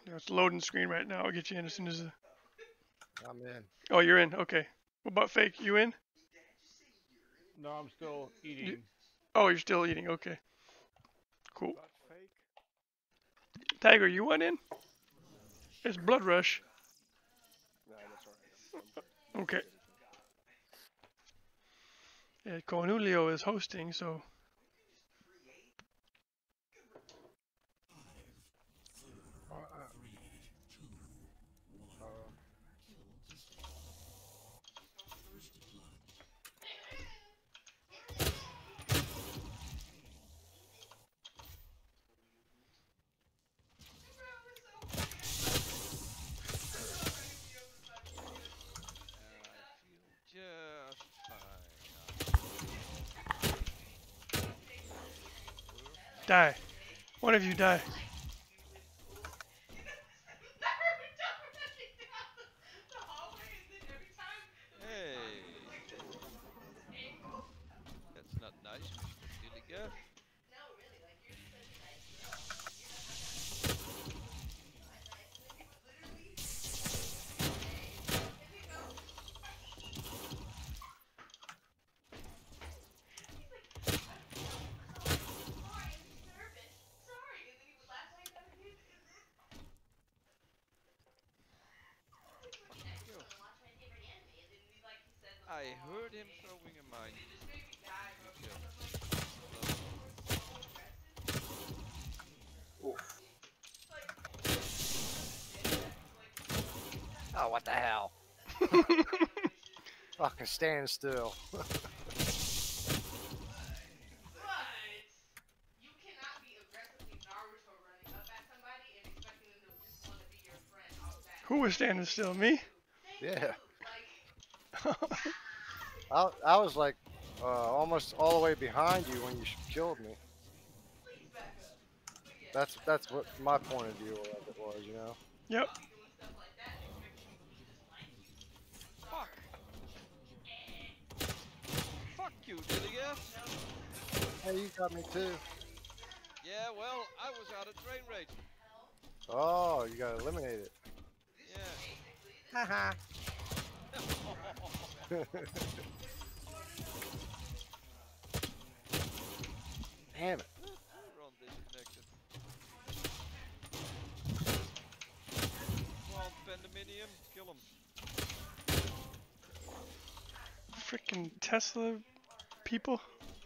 It's loading screen right now. I'll get you in as soon as. I'm in. Oh, you're in. Okay. What about Fake? You in? No, I'm still eating. Oh, you're still eating. Okay. Cool. But Fake. Tiger, you want in? It's Blood Rush. Nah, that's alright. Okay. Yeah, Cornelio is hosting, so. Just fine. Die. One of you die. Hey. That's not nice, Mr. Dillinger. I heard him throwing a mine. Oh, what the hell? Fucking stand still. Who was standing still? Me? Yeah. I was like almost all the way behind you when you killed me. That's what my point of view of it was, you know. Yep. Fuck. Fuck you, Dillinger. Hey, you got me too. Yeah, well, I was out of train rate. Oh, you got eliminated. Yeah. Haha. Damn it. Ron disconnected. Come on, Pandemonium, kill him. Freaking Tesla people.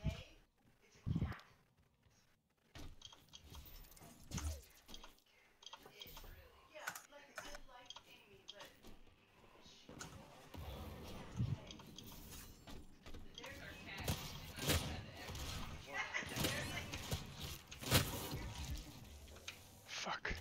Fuck.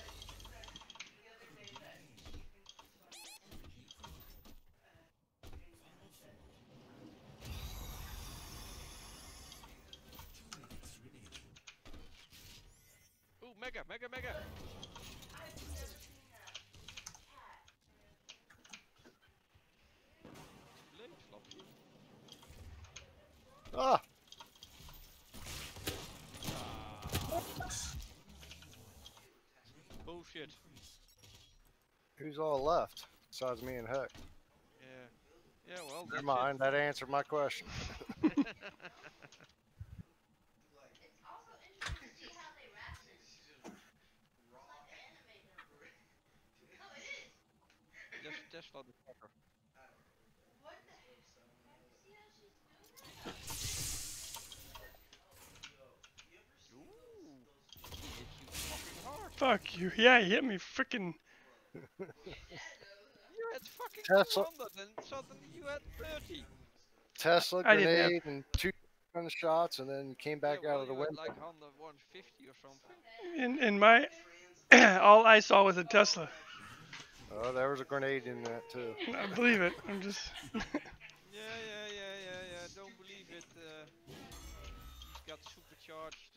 Ooh, mega. Late, Floppy. Ah. Bullshit. Who's all left besides me and Heck? Yeah. Yeah, well, Never that's mind. That answered my question. it. Just Tesla the fucker. Ooh. He hit you fucking hard. Fuck you. Yeah, he hit me freaking. You had fucking Tesla. 200 and suddenly you had 30. Tesla I didn't have- grenade and 2 gunshots, and then you came back Yeah, out well, of the you had window. like 150 or something. In my. All I saw was a Tesla. Oh, there was a grenade in that too. I believe it. I'm just. Yeah. Don't believe it. He's got supercharged.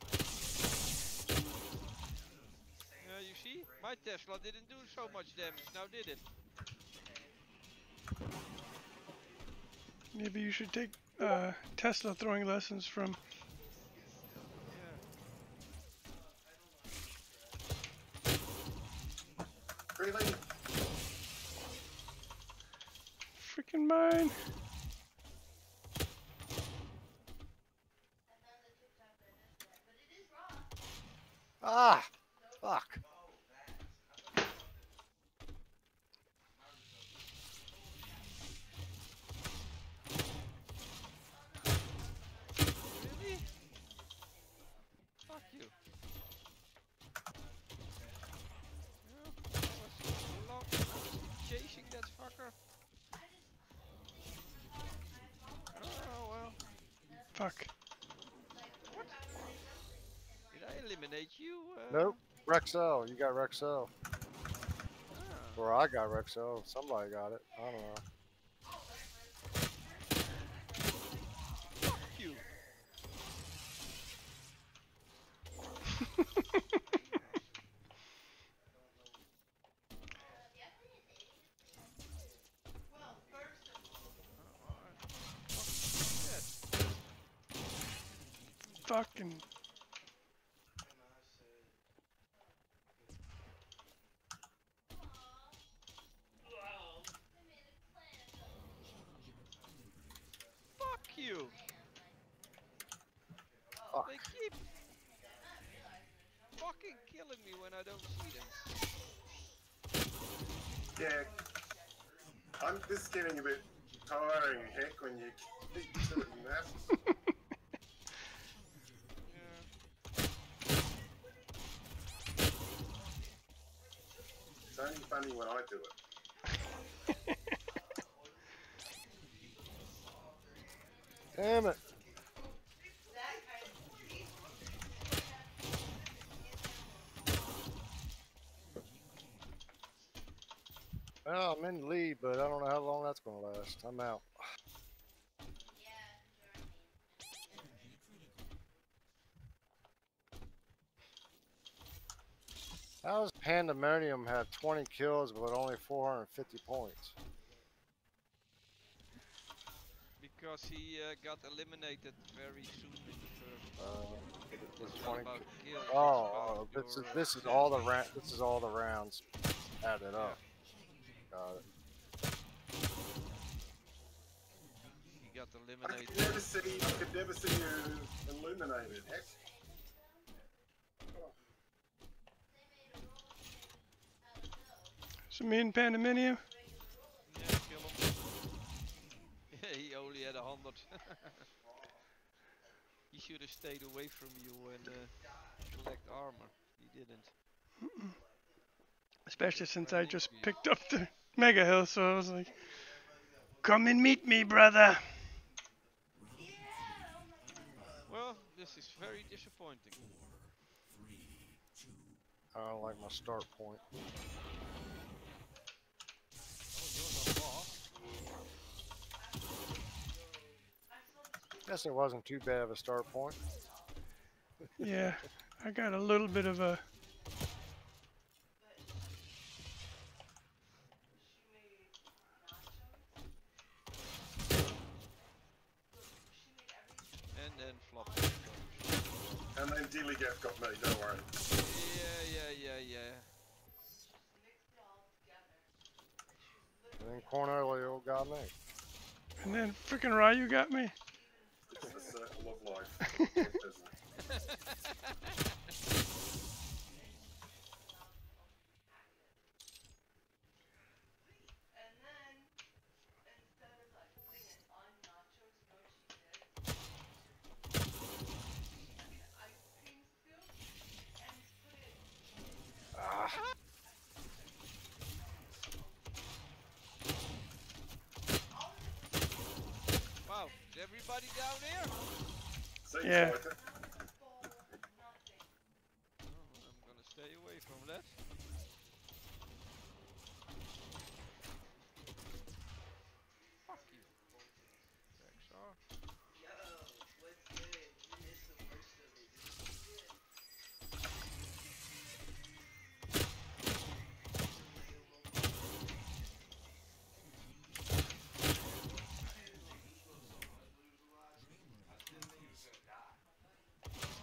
Yeah, you see? My Tesla didn't do so much damage, now did it? Maybe you should take Tesla throwing lessons from. Yeah. Really? Freaking mine. Ah! Fuck. Really? Fuck you. Yeah, I was chasing that fucker. Oh well. Fuck. Did I eliminate you? Nope. Rexel. You got Rexel. Ah. Or I got Rexel. Somebody got it. I don't know. Fuck you. Fucking. Fuck you. Fuck. They keep fucking killing me when I don't see them. Yeah. This is getting a bit tiring, heck, when you keep doing that. Yeah. It's only funny when I do it. Damn it. Well, I'm in the lead, but I don't know how long that's going to last. I'm out. How does Pandemonium have 20 kills but only 450 points? Because he got eliminated very soon in the first. With It's not 20 about kills. it's Oh, about this your, is this is all the this is all the rounds added up. Got it. He got I eliminated. could never see you illuminated, heck. So me and Pandemonium. Yeah, kill him. Yeah, he only had 100. He should have stayed away from you and collect armor. He didn't. Especially since I just picked up the Mega Hill, so I was like, come and meet me, brother. Well, this is very disappointing. I don't like my start point. Oh, you're not boss. Guess it wasn't too bad of a start point. Yeah, I got a little bit of a. And then flop. And then Dillygaff got me, don't worry. Yeah. And then Cornelio got me. And then freaking Ryu got me. It's the circle of life, isn't it? Ah. Wow, is everybody down here? Seems Yeah. like it. Oh, I'm gonna stay away from that. Fuck you. Rexar.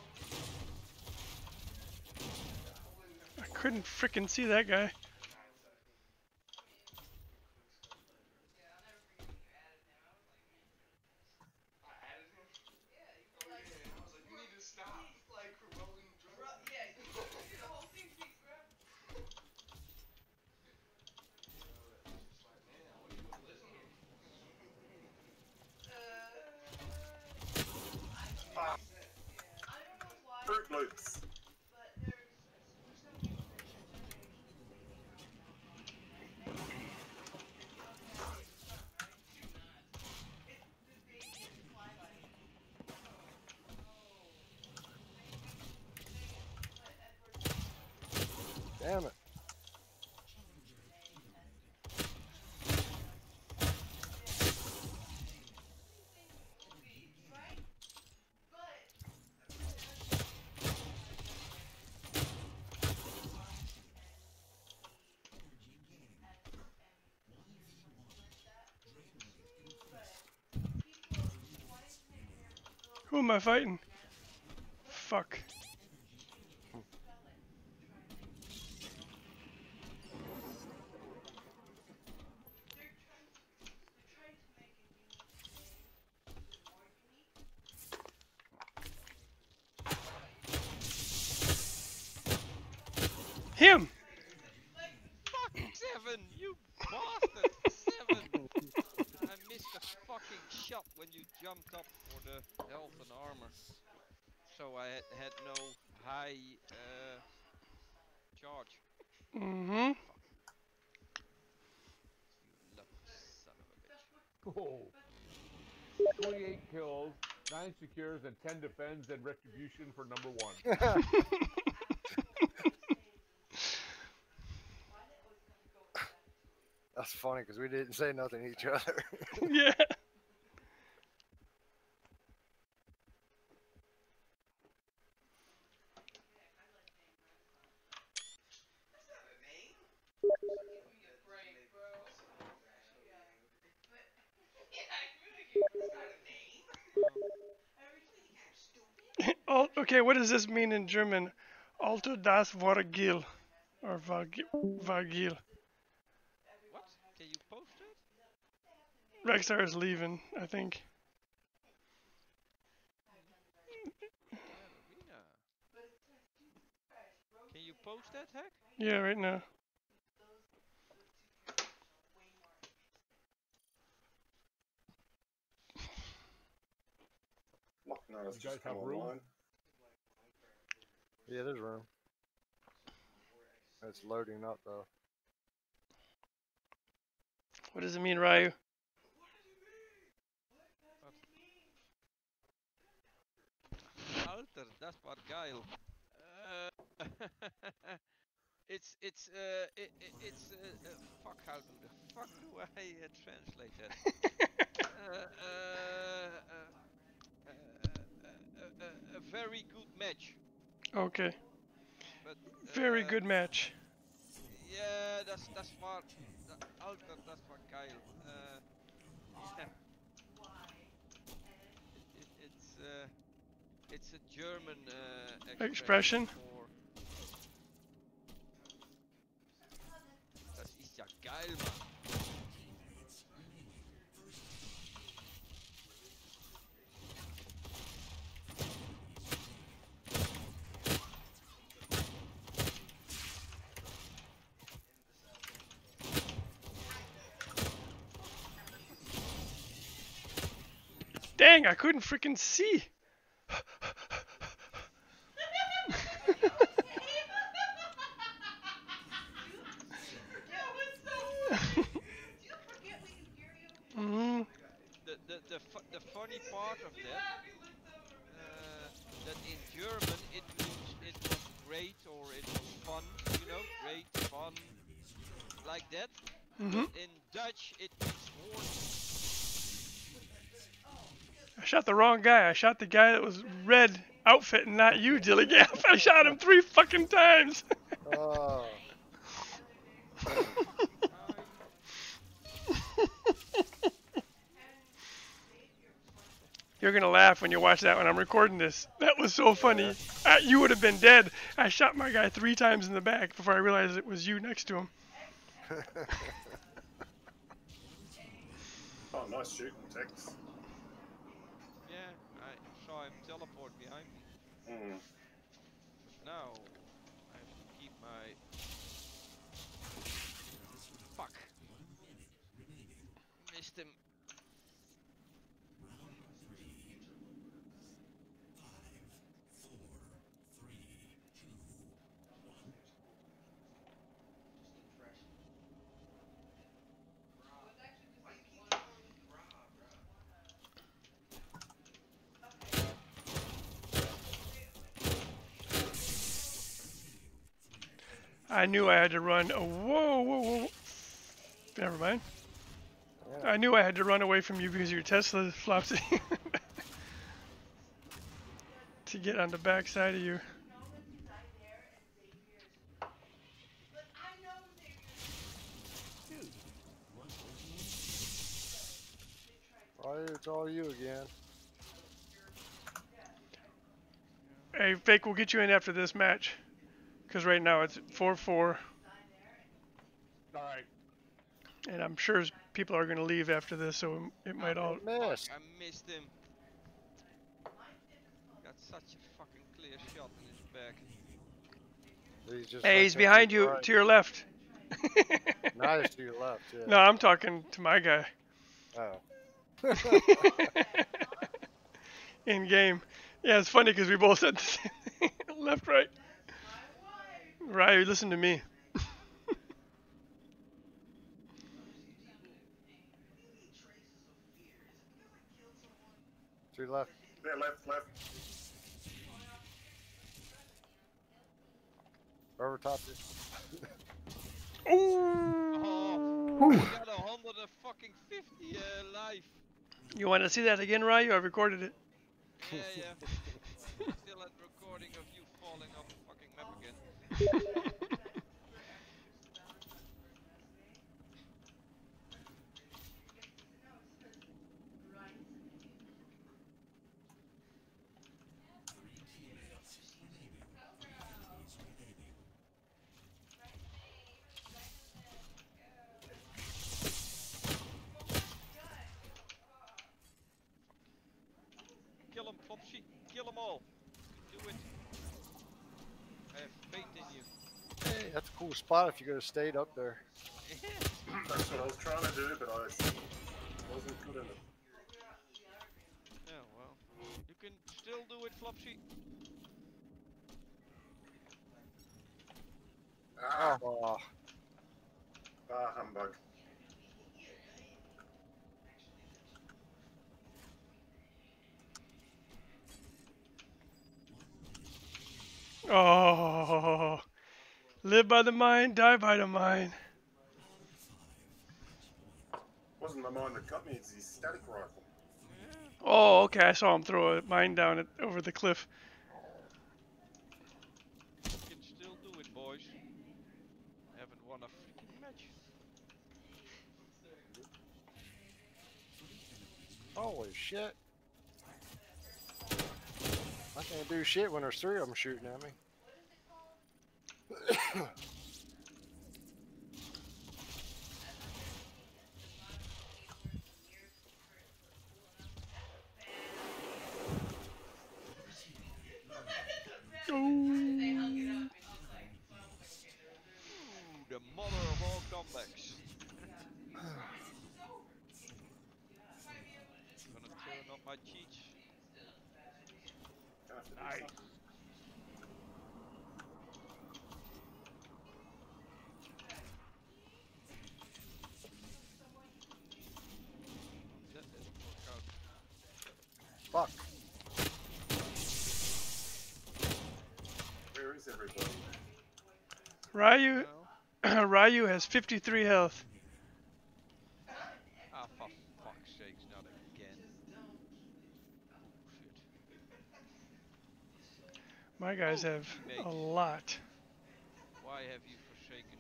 I couldn't freaking see that guy. boots. Damn it. Who am I fighting? Fuck. Him! Fuck, 7! You bastard! 7! I missed a fucking shot when you jumped up for the health and armor. So I had no high charge. Mm-hmm. You lucky son of a bitch. Cool. 28 kills, 9 secures, and 10 defends, and retribution for number 1. That's funny because we didn't say nothing to each other. Yeah. Okay, what does this mean in German? Alter das Vargil. Or Vargil. What? Can you post it? Rexar is leaving, I think. Arena. Can you post that, Hack? Yeah, right now. No, it's You just guys have come room? online. Yeah, there's room. It's loading up though. What does it mean, Ryu? Alter, das war geil. It's fuck, how do the fuck do I translate that? A very good match. Okay. But Very good match. Yeah, das war Alter, das war geil. It's a German Expression? for das ist ja geil, Mann. Dang, I couldn't freaking see. Mm-hmm. The funny part of that, that in German it means it was great or it was fun, you know, great, fun, like that. Mm-hmm. But in Dutch it means horse. I shot the wrong guy. I shot the guy that was red outfit and not you, Dilligaf. I shot him 3 fucking times. Oh. You're gonna laugh when you watch that when I'm recording this. That was so funny. You would have been dead. I shot my guy 3 times in the back before I realized it was you next to him. Oh, nice shooting, Tex. Yeah, I saw him teleport behind me. Mm. But now I have to keep my fuck. Missed him. I knew I had to run. Oh, whoa, whoa, whoa. Never mind. Yeah. I knew I had to run away from you because your Tesla Flopsy. To get on the back side of you. Oh, it's all you again. Hey, Fake, we'll get you in after this match. Because right now it's 4-4. Alright. And I'm sure people are going to leave after this, so it might all... Missed. I missed him. Got such a fucking clear shot in his back. Hey, he's behind you, right. to your left. Nice to your left, yeah. No, I'm talking to my guy. Oh. In game. Yeah, it's funny because we both said the same thing. Left, right. Ryu, listen to me. To your left. There, left. Over top you. Oh, we got 150 life. You want to see that again, Ryu? I recorded it. Yeah. Still had recording of you falling off the fucking map again. Kill him, Flopsy. Kill them all. Do it. I have faith in you. Hey, that's a cool spot if you could have stayed up there. That's what I was trying to do, but I wasn't good enough. Yeah, well. You can still do it, Flopsy. Ah, Oh, humbug. Oh. Live by the mind, die by the mind. Wasn't the mine that got me, it's his static rifle. Oh, okay. I saw him throw a mine down over the cliff. You can still do it, boys. Haven't won a freaking match. holy shit. I can't do shit when there's 3 of them shooting at me. The mother of all comebacks. Gonna turn up my cheats. Nice. That didn't work out. Fuck. Where is everybody? Ryu, No. Ryu has 53 health. Ah, for fuck's sakes, not again. Bullshit. My guys Oh, have a teammates. lot. Why have you forsaken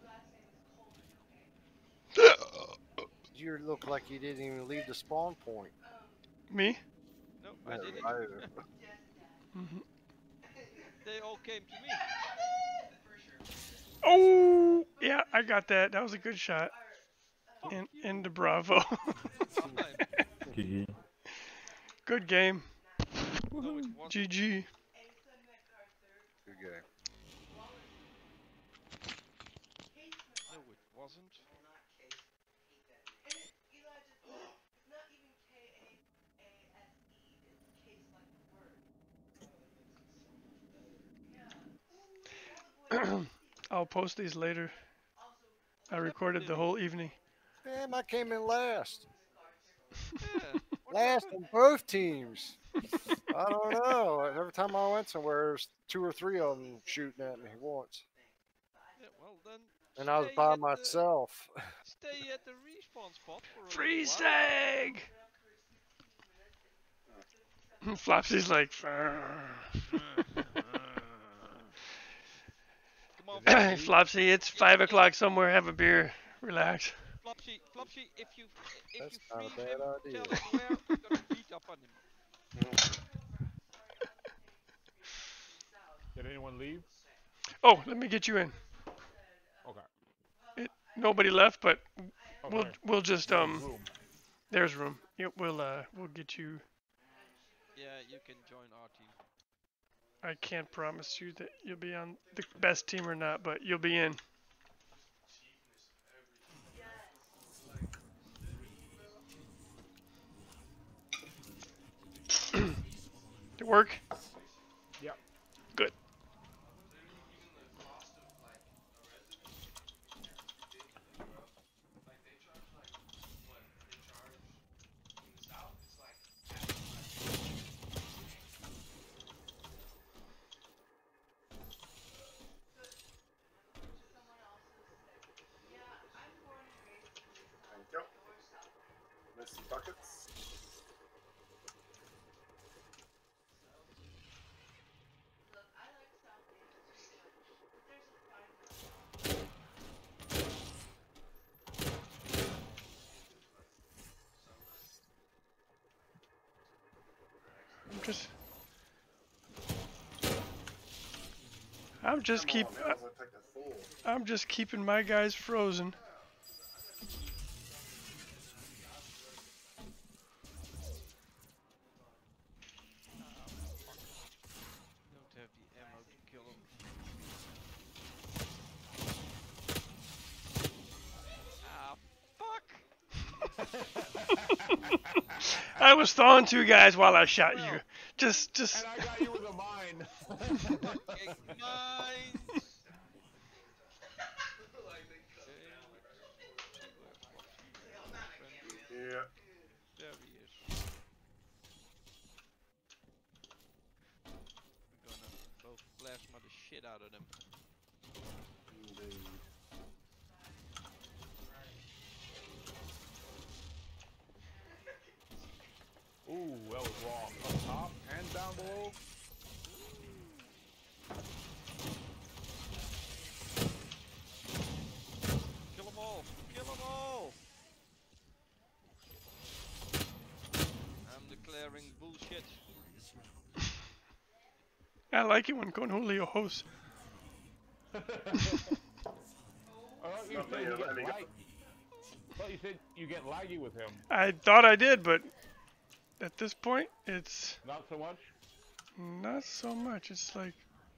me? You look like you didn't even leave the spawn point. Me? No, I didn't. Mhm. They all came to me. Oh, yeah, I got that. That was a good shot. Into Bravo. Fine. GG. Good game. No, it wasn't. GG. Good game. No, it wasn't. I'll post these later. I recorded the whole evening. Damn, I came in last. Yeah. What Last happened? on both teams. I don't know. Every time I went somewhere, there's 2 or 3 of them shooting at me once. Yeah, well then. And I was stay by at myself. Stay at the respawn spot for a Free little while. stag! Flopsy's like, Come on, hey, Flopsy. Flopsy, it's 5 o'clock somewhere. Have a beer. Relax. Flopsy, if you That's freeze not a bad him, idea. tell him where. I'm gonna beat up on him. Did anyone leave? Oh, let me get you in. Okay. Nobody left, but Okay. we'll just Room. there's room. Yep, we'll get you. Yeah, you can join our team. I can't promise you that you'll be on the best team or not, but you'll be in. Did it work? Yep. Good. Thank you. Missy buckets. I'm just keeping my guys frozen. Don't have the ammo to kill him. Ah, fuck! I was thawing two guys while I shot you. Just. And I got you with a mine. Fucking mines! Yeah. There he is. We're gonna both plasma the shit out of them. Indeed. Ooh, that was wrong. Up top and down below. Kill them all! Kill them all! I'm declaring bullshit. I like it when Cornholio hosts. I thought you said you get lag. I thought you said you get laggy with him. I thought I did, but at this point, it's Not so much. not so much. It's like.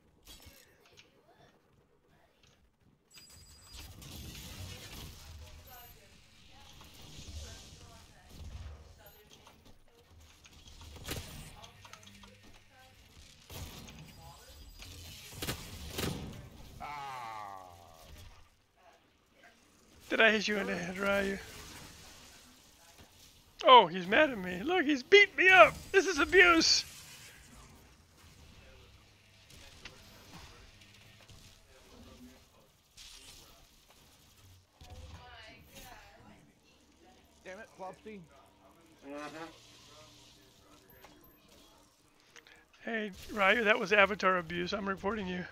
Ah. Did I hit you in the head, Ryu? Oh, he's mad at me. Look, he's beat me up. This is abuse. Damn it, Flopsy. Hey, Ryu, that was avatar abuse. I'm reporting you.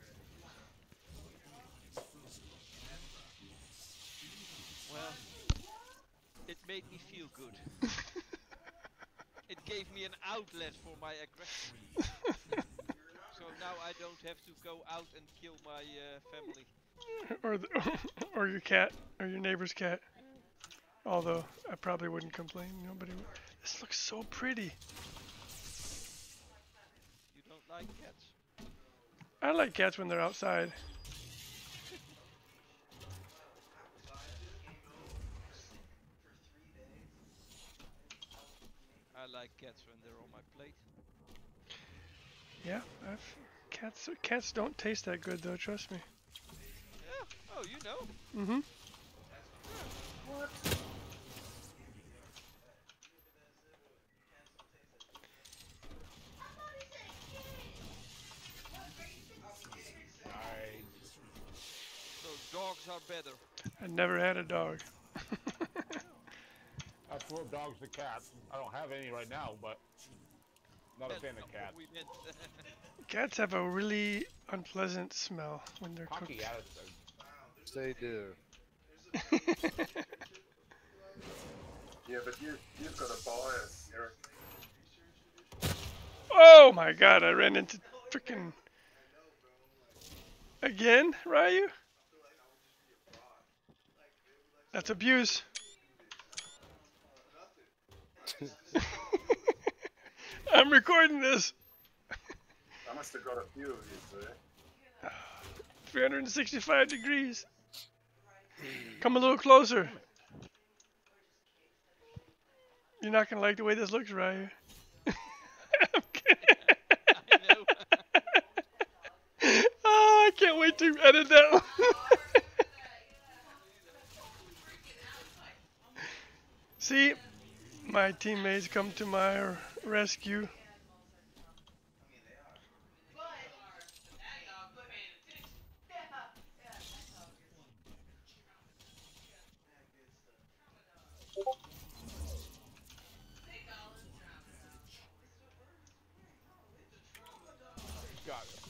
Well, it made me feel good. It gave me an outlet for my aggression. So now I don't have to go out and kill my family. Or your cat, or your neighbor's cat. Although I probably wouldn't complain. Nobody would. This looks so pretty. You don't like cats? I like cats when they're outside. I like cats when they're on my plate. Yeah, cats don't taste that good though. Trust me. Yeah. Oh, you know. Mm-hmm. are better. I never had a dog. I prefer dogs to cats. I don't have any right now, but not a That's fan not of what cats. we meant. Cats have a really unpleasant smell when they're Cocky cooked. attitude. They do. Yeah, but you've got a bias, Eric. Oh my god, I ran into freaking... Again, Ryu? That's abuse. I'm recording this. I must have got a few of you there. 365 degrees. Come a little closer. You're not gonna like the way this looks, Ryu. I'm kidding. I know. Oh, I can't wait to edit that one. See, my teammates come to my rescue. Got it.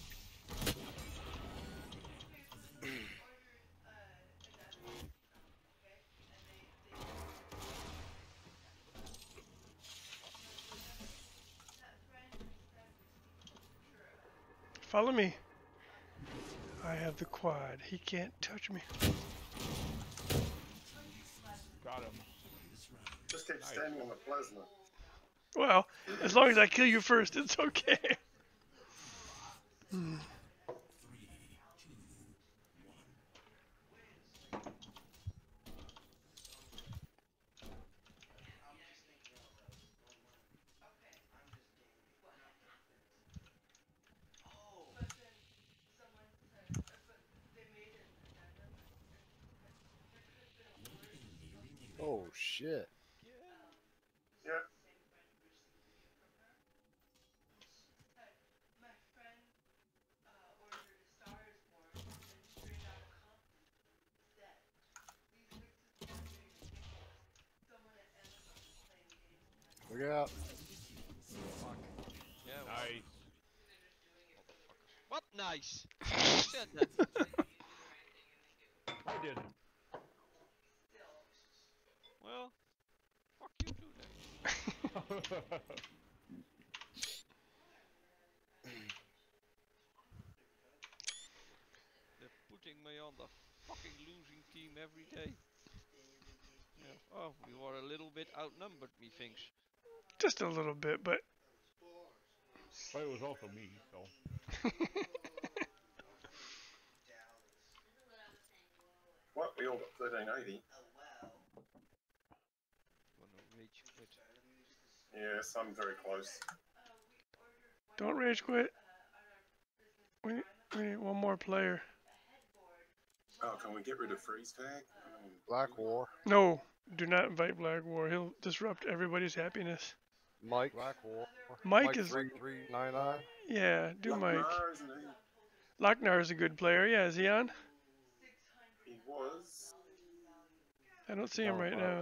Follow me. I have the quad. He can't touch me. Got him. Just keep standing on the plasma. Well, as long as I kill you first, it's okay. Oh shit. Yeah. Look out. Yeah, well, Nice. what nice? Who said that? I didn't. Well, fuck you too then. They're putting me on the fucking losing team every day. Yeah. Oh, we were a little bit outnumbered, methinks. Just a little bit, but But it was also me, so. What? We all got 1380. Gonna rage quit. Yes, I'm very close. don't rage quit. We need one more player. Oh, can we get rid of freeze tag? Black War. No, do not invite Black War. He'll disrupt everybody's happiness. Mike. Black War. Mike is... 3399. Yeah, do Mike. Lochnar, isn't he? Lochnar is a good player. Yeah, is he on? He was. I don't see him right now.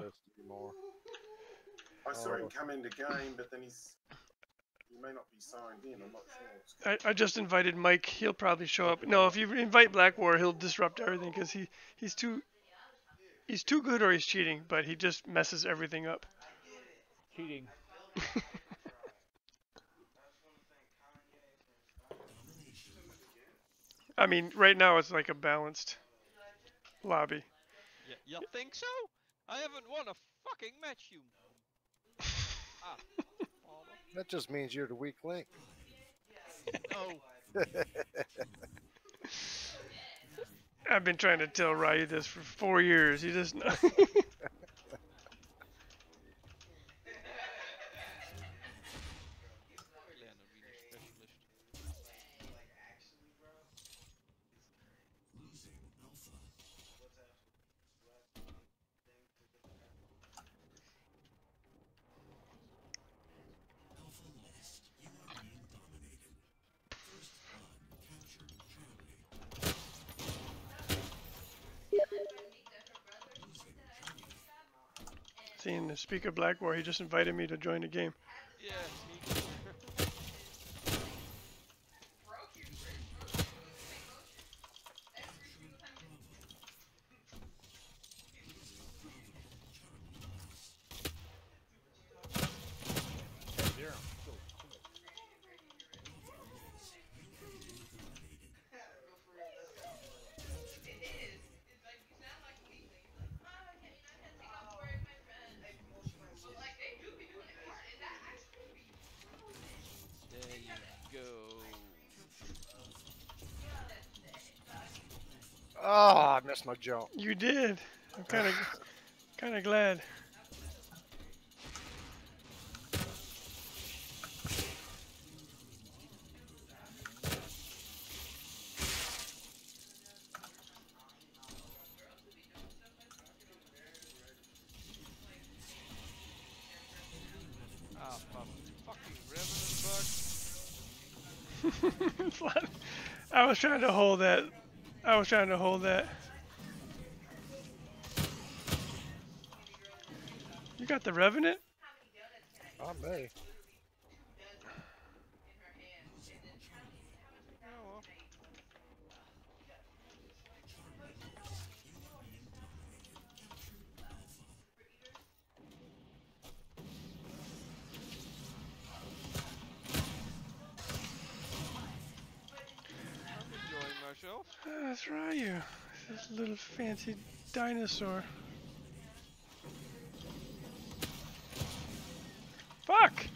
I saw him come into game, but then he may not be signed in. I'm not sure. I just invited Mike. He'll probably show up. No, if you invite Black War, he'll disrupt everything because he's too good or he's cheating, but he just messes everything up. Cheating. I mean, right now it's like a balanced lobby. Yeah, you think so? I haven't won a fucking match, you. Ah, father. That just means you're the weak link. No. I've been trying to tell Ryu this for 4 years. He doesn't know. Nothing. Speaker Black War, he just invited me to join the game. Yeah, me too. There, I'm so quick. There you go. Oh, I missed my jump. You did. I'm kind of glad. Ah, fucking Revenant bug. I was trying to hold that. I was trying to hold that. You got the Revenant? I may. Oh, well. I'm enjoying myself. That's Ryu. This little fancy dinosaur. Fuck!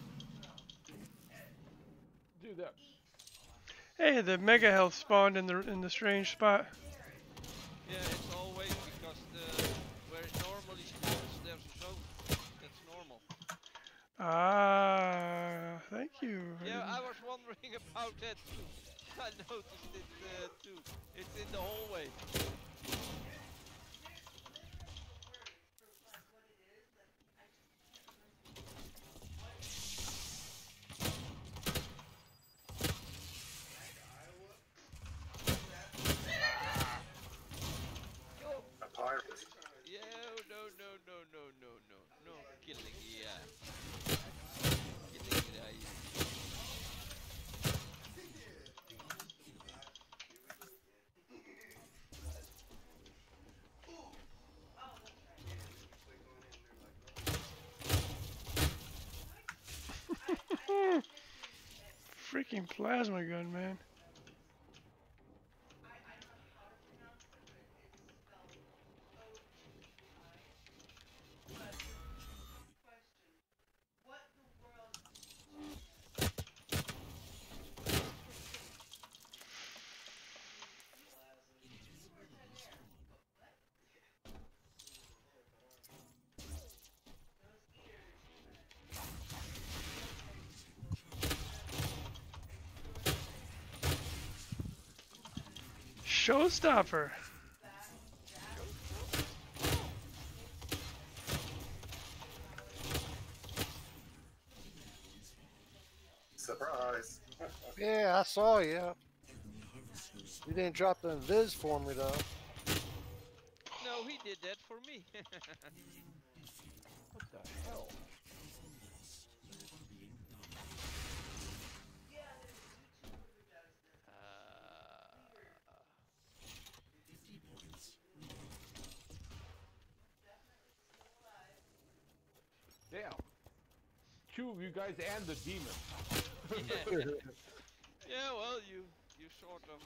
Do that. Hey, the Mega Health spawned in the strange spot. Yeah, it's always because where it normally spawns, there's a zone. That's normal. Ah, thank you. Yeah, I was wondering about that too. I noticed it too. It's in the hallway. A pirate. Yeah, no killing, yeah. Killing, yeah. Freaking plasma gun, man. Showstopper. Surprise. Yeah, I saw you. You didn't drop the invis for me though. No, he did that for me. What the hell? Damn. Two of you guys and the demon. Yeah. Yeah, well, you sort of.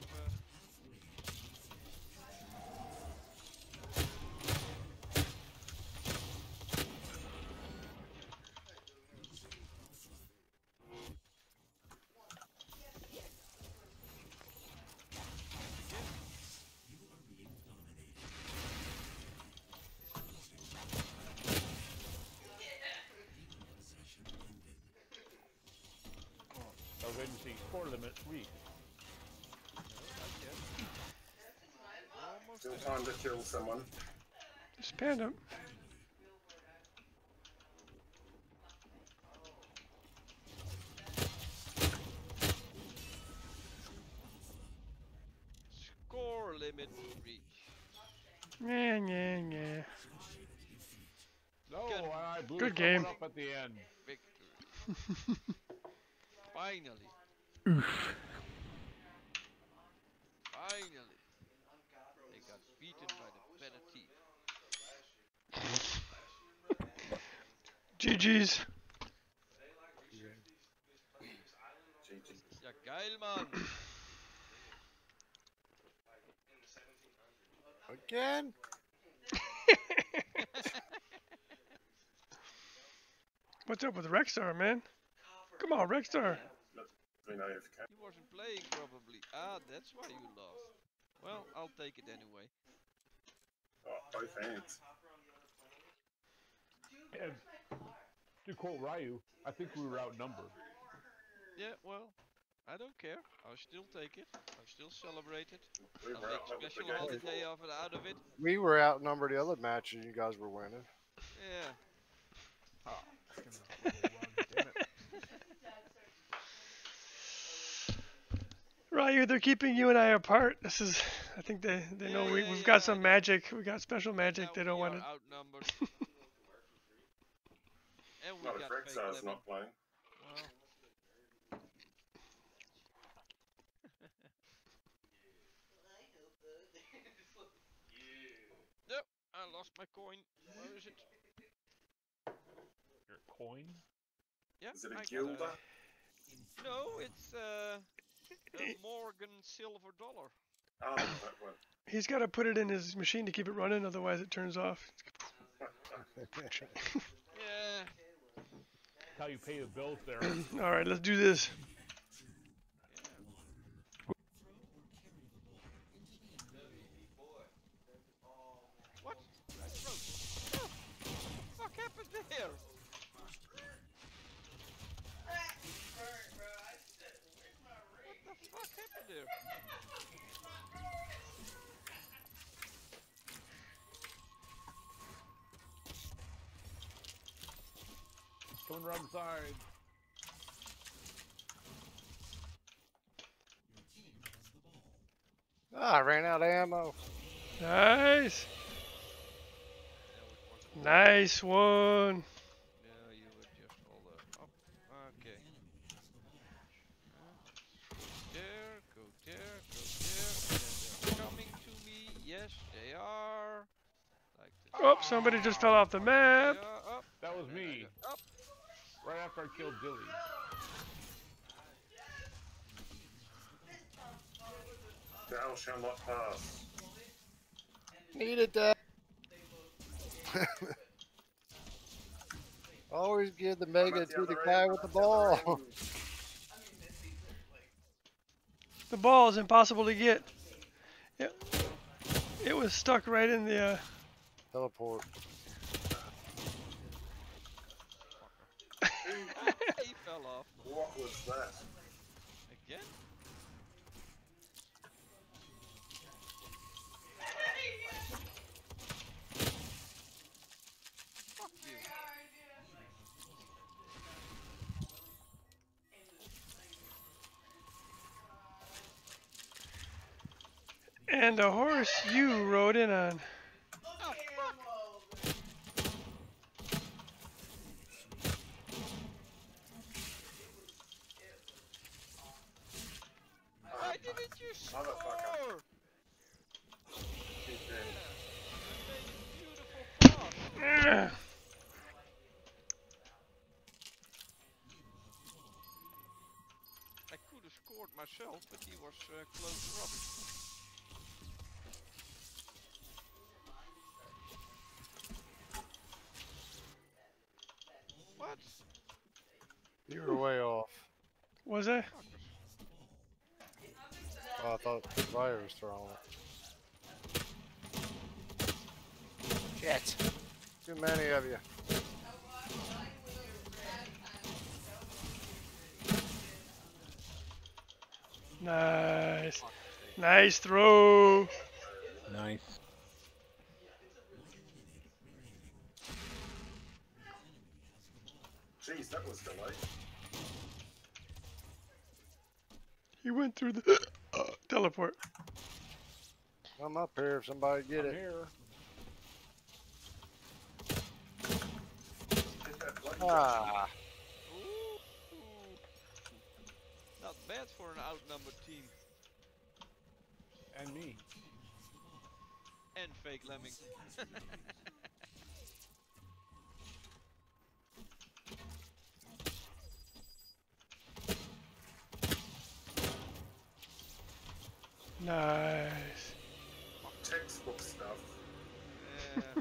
Emergency score limit reached. Still time to kill someone. Just panned him. Score limit reach. Yeah. No, Good I blew Good someone game. up at the end. victory. Finally. Finally. They got beaten by the better team. GG's. Ja, geil, Mann. Again? What's up with Rexstar, man? Come on, Rexstar. We know if He wasn't playing probably. Ah, that's why you lost. Well, I'll take it anyway. both hands. And to quote Ryu, I think we were outnumbered. Yeah, well, I don't care. I'll still take it. I'll still celebrate it. We I'll were make outnumbered special again. holiday out of it. We were outnumbered the other matches. You guys were winning. Yeah. Damn it. Ryu, they're keeping you and I apart. This is, I think they know we've got some magic. We got special magic. Now They don't we want are it. outnumbered. And we Not if got fake Rexar's lemon. not playing. Well, yep, I lost my coin. Where is it? Your coin? Yeah, Is it I a got Gilda? No, it's a Morgan silver dollar. Oh, that one. He's got to put it in his machine to keep it running, otherwise it turns off. Yeah. That's how you pay the bills there. All right, let's do this. What? I froze. Oh, what the fuck happened there? What the fuck happened there? Coming around the side. I ran out of ammo. Nice. No, it wasn't. Nice one. No, you were just all up. Okay. There, go there, go there. And then they're coming to me. Yes, they are. Like this. Oh, somebody just fell off the map. They are up. That was and I me. go up. Right after I killed Dilly. Thou shall not pass. Needed that. Always give the mega to the guy with the ball. The ball is impossible to get. It was stuck right in the. Teleport. He fell off. What was that? Again? Fuck you. And a horse you rode in on. Oh, fuck. Why didn't you score? Motherfucker. Keep in. Beautiful pass. Ugh. I could have scored myself, but he was closer up. What? You were way off. Was I? Oh, I thought Ryu was throwing it. Shit. Too many of you. Nice. Nice throw. Nice. Jeez, that was delayed. He went through the teleport. I'm up here if somebody get I'm it. here. Ah, Ooh. Not bad for an outnumbered team. And me. And fake lemming. Nice. Textbook stuff. Yeah.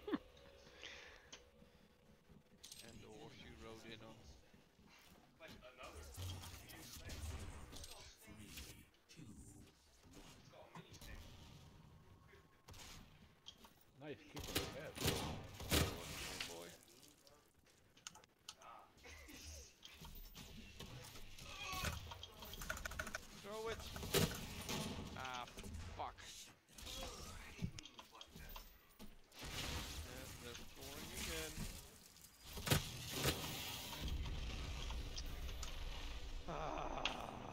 And the horse you rode in on. Nice kick in the head. Oh boy. Throw it. Ah, fuck. And they're scoring again. Ah.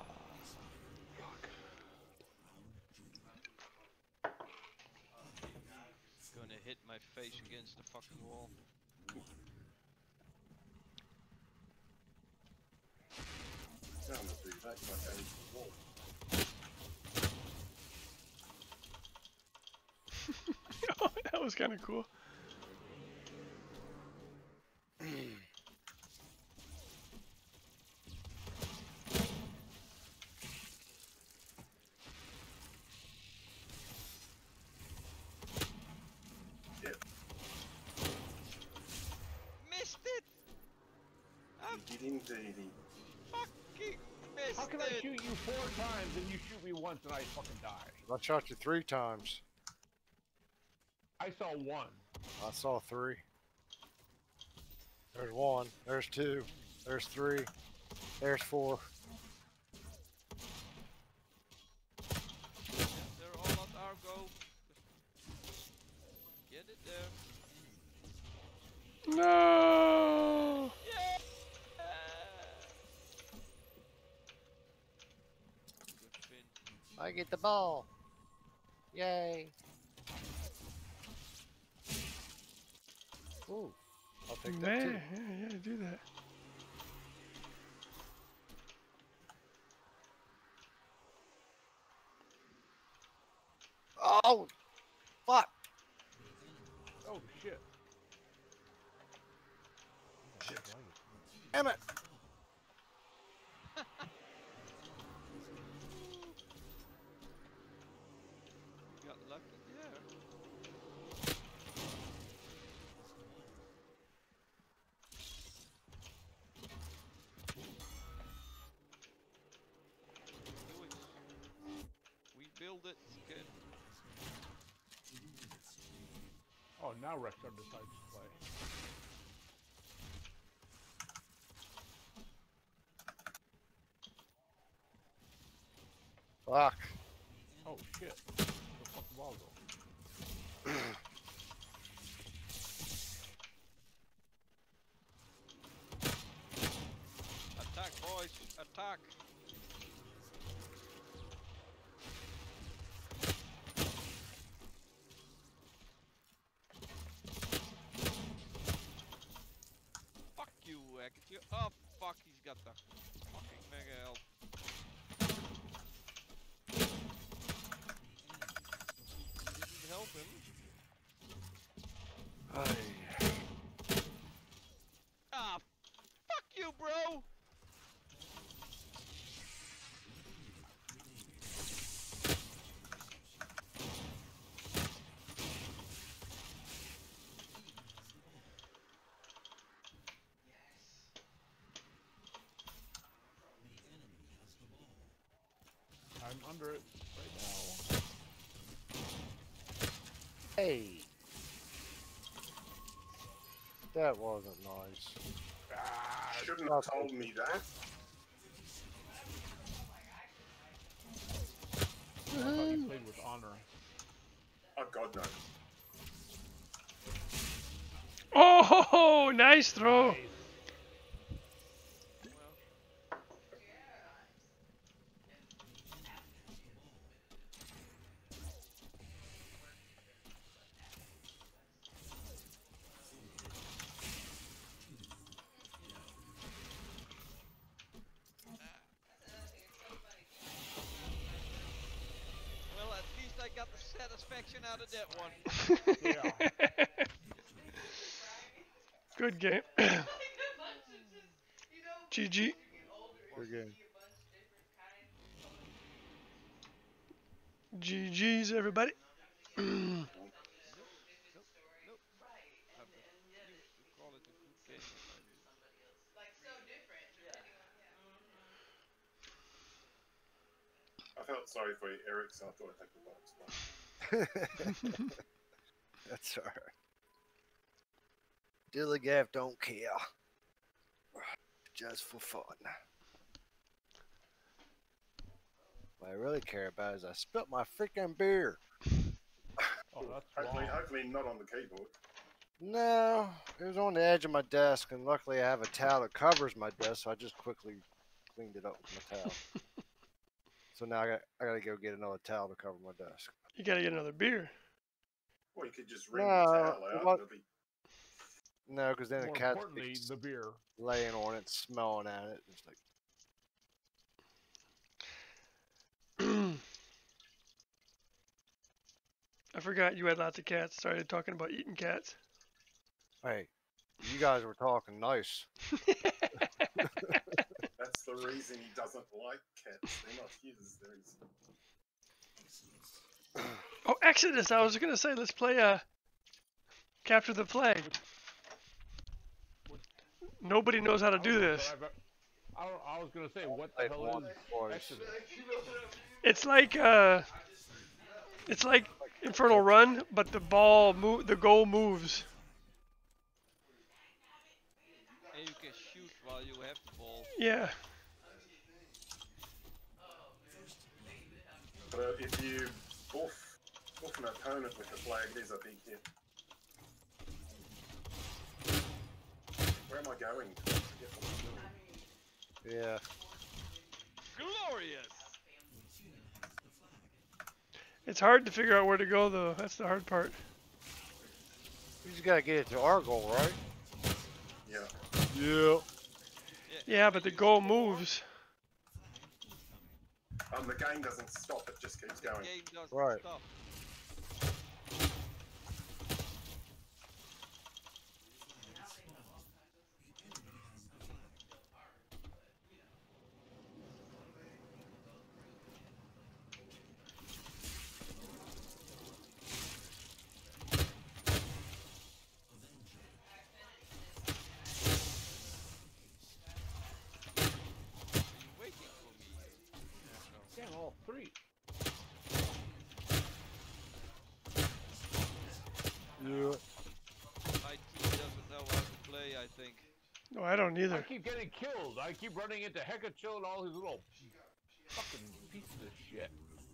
Gonna hit my face against the fucking wall. I'm gonna do that. Like a wall. That was kind of cool. Missed it! He did indeed. Fucking missed How can I it! shoot you 4 times and you shoot me once and I fucking die? I shot you 3 times. I saw 1. I saw 3. There's 1. There's 2. There's 3. There's 4. They're all at our go. Get it there. No. Yeah! Good fin. I get the ball. Yay. Ooh. I'll take that too. Man, yeah, do that. Oh! Fuck! Oh shit. Damn it! Got lucky there. Do it. We build it. Good. Oh, now Rexar decides to play. Fuck. Oh shit. Where the fuck the ball go? Attack, boys. Attack. Fuck you, Hackett. Oh, fuck. He's got the fucking mega health. Didn't help him. Ah, fuck you, bro. I'm under it right now. Hey. That wasn't nice. Shouldn't have told me that. I thought you played with honor. Oh God, no. Oh, nice throw. Nice. I got the satisfaction out of that one. Yeah. Good game. GG. Good game. GG's, everybody. Nope. I refuse to call it a good game if I lose. I felt sorry for you, Eric, so I thought I'd take the box. That's alright. Dilly Gaff don't care. Just for fun. What I really care about is I spilt my freaking beer. Oh, that's Hopefully, wrong. hopefully not on the keyboard. No, it was on the edge of my desk, and luckily I have a towel that covers my desk, so I just quickly cleaned it up with my towel. So now I gotta go get another towel to cover my desk. You gotta get another beer. Or you could just wring No, the towel out. what- It'll be No, because then the More cat's importantly, the beer. laying on it, smelling at it. It's like, I forgot you had lots of cats. Started talking about eating cats. hey, you guys were talking nice. that's the reason he doesn't like cats. They're not his. They're his. Oh, Exodus! I was gonna say let's play Capture the Flag. Nobody knows how to do this. I was gonna say, what the Played hell one is twice. Exodus? It's like Infernal Run, but the goal moves. And you can shoot while you have the ball. Yeah. But if you buff an opponent with the flag, there's a big hit. Where am I going? I forget what I'm doing. Yeah. Glorious! It's hard to figure out where to go though. That's the hard part. We just gotta get it to our goal, right? Yeah. Yeah. Yeah, but the goal moves. The game doesn't stop, it just keeps going. Game doesn't Right. stop. Are you waiting for me? No. Damn, all three. Yeah. My team doesn't know how to play, I think. No, I don't I either. keep getting killed. I keep running into Hekachill and all these little fucking pieces of shit.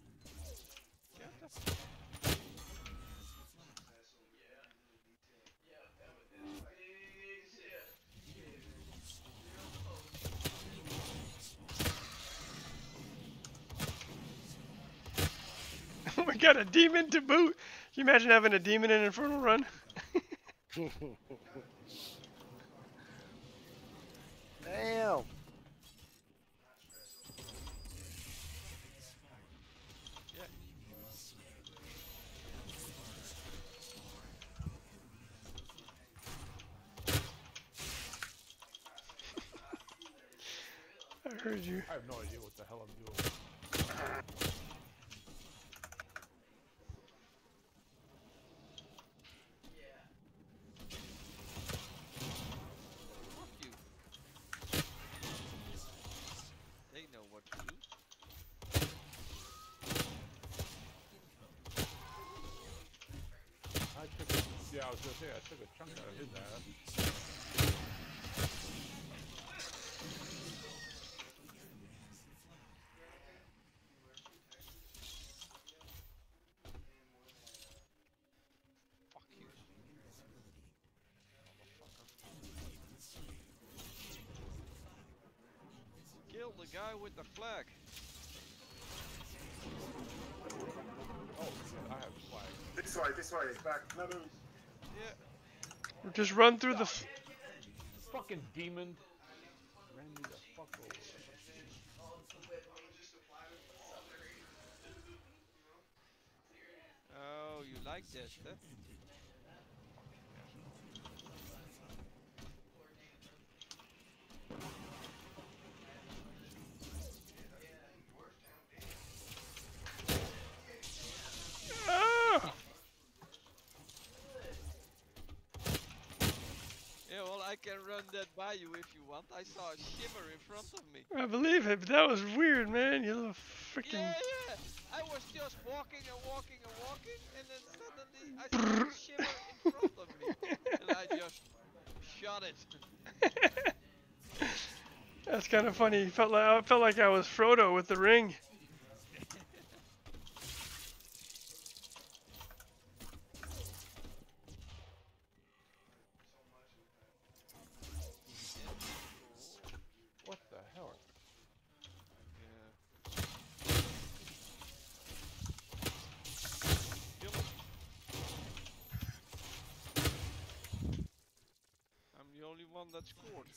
We got a demon to boot. Can you imagine having a demon in Infernal Run? Damn. Yeah. I heard you. I have no idea what the hell I'm doing. Fuck you. They know what to do. I was gonna say, I took a chunk out of his ass. Fuck you. Kill the guy with the flag. Oh shit, I have a flag. This way, back. No, no. Yeah. Just run through the. Fucking demon. Ran me the fuck over. like that, huh? Ah! Yeah, well, I can run that by you if you want. I saw a shimmer in front of me. I believe it, but that was weird, man. You little freaking. Yeah. I was just walking and walking and walking, and then suddenly I saw a shimmer in front of me, and I just shot it. That's kind of funny. I felt like I was Frodo with the ring. What the hell? Yeah. Kill him. I'm the only one that scored.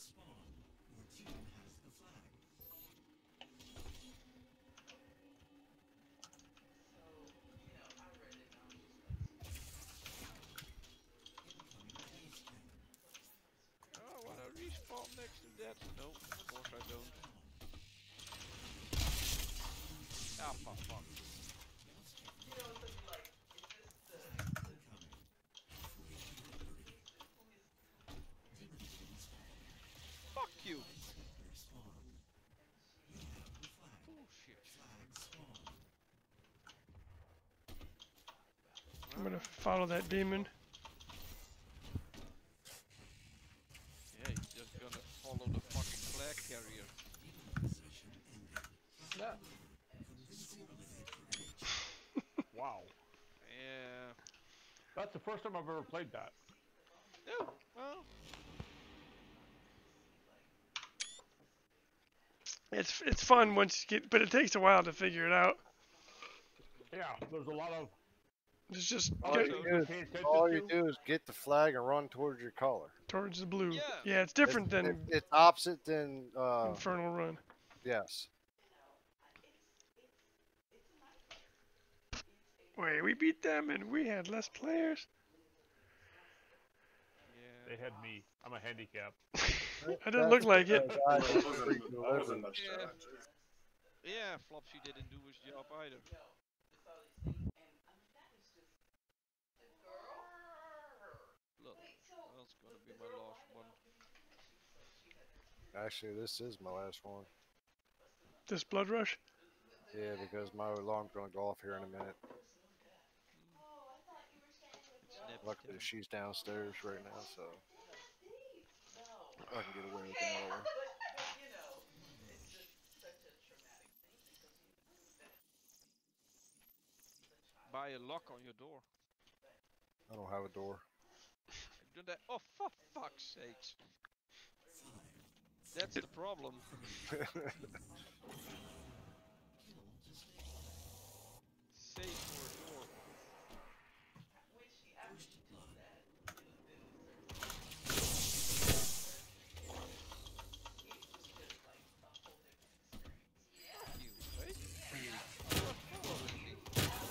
Oh, I want to respawn next to that. No, of course I don't. Ah, fuck. Fuck you. Bullshit. I'm gonna follow that demon. Yeah, he's just gonna follow the fucking flag carrier. Yeah. Wow. Yeah. That's the first time I've ever played that. Yeah, well. It's fun once you get, but it takes a while to figure it out. Yeah, there's a lot of It's just All get you to do, pay attention all you to. do is get the flag and run towards your color. towards the blue. Yeah. Yeah, it's different than It's opposite than Infernal Run. yes. Wait, we beat them and we had less players? Yeah. They had me. I'm a handicap. I didn't look like it. I wasn't much Yeah. that. Yeah, Flopsy didn't do his job either. Look, that's gonna be my last one. Actually, this is my last one. This Blood Rush? Yeah, because my alarm's gonna go off here in a minute. It's nap Luckily, time. she's downstairs right now, so I can get away with another. Buy a lock on your door. I don't have a door. Do that. Oh, for fuck's sakes. That's the problem. Save for a door. Fuck you, right? You're not following me.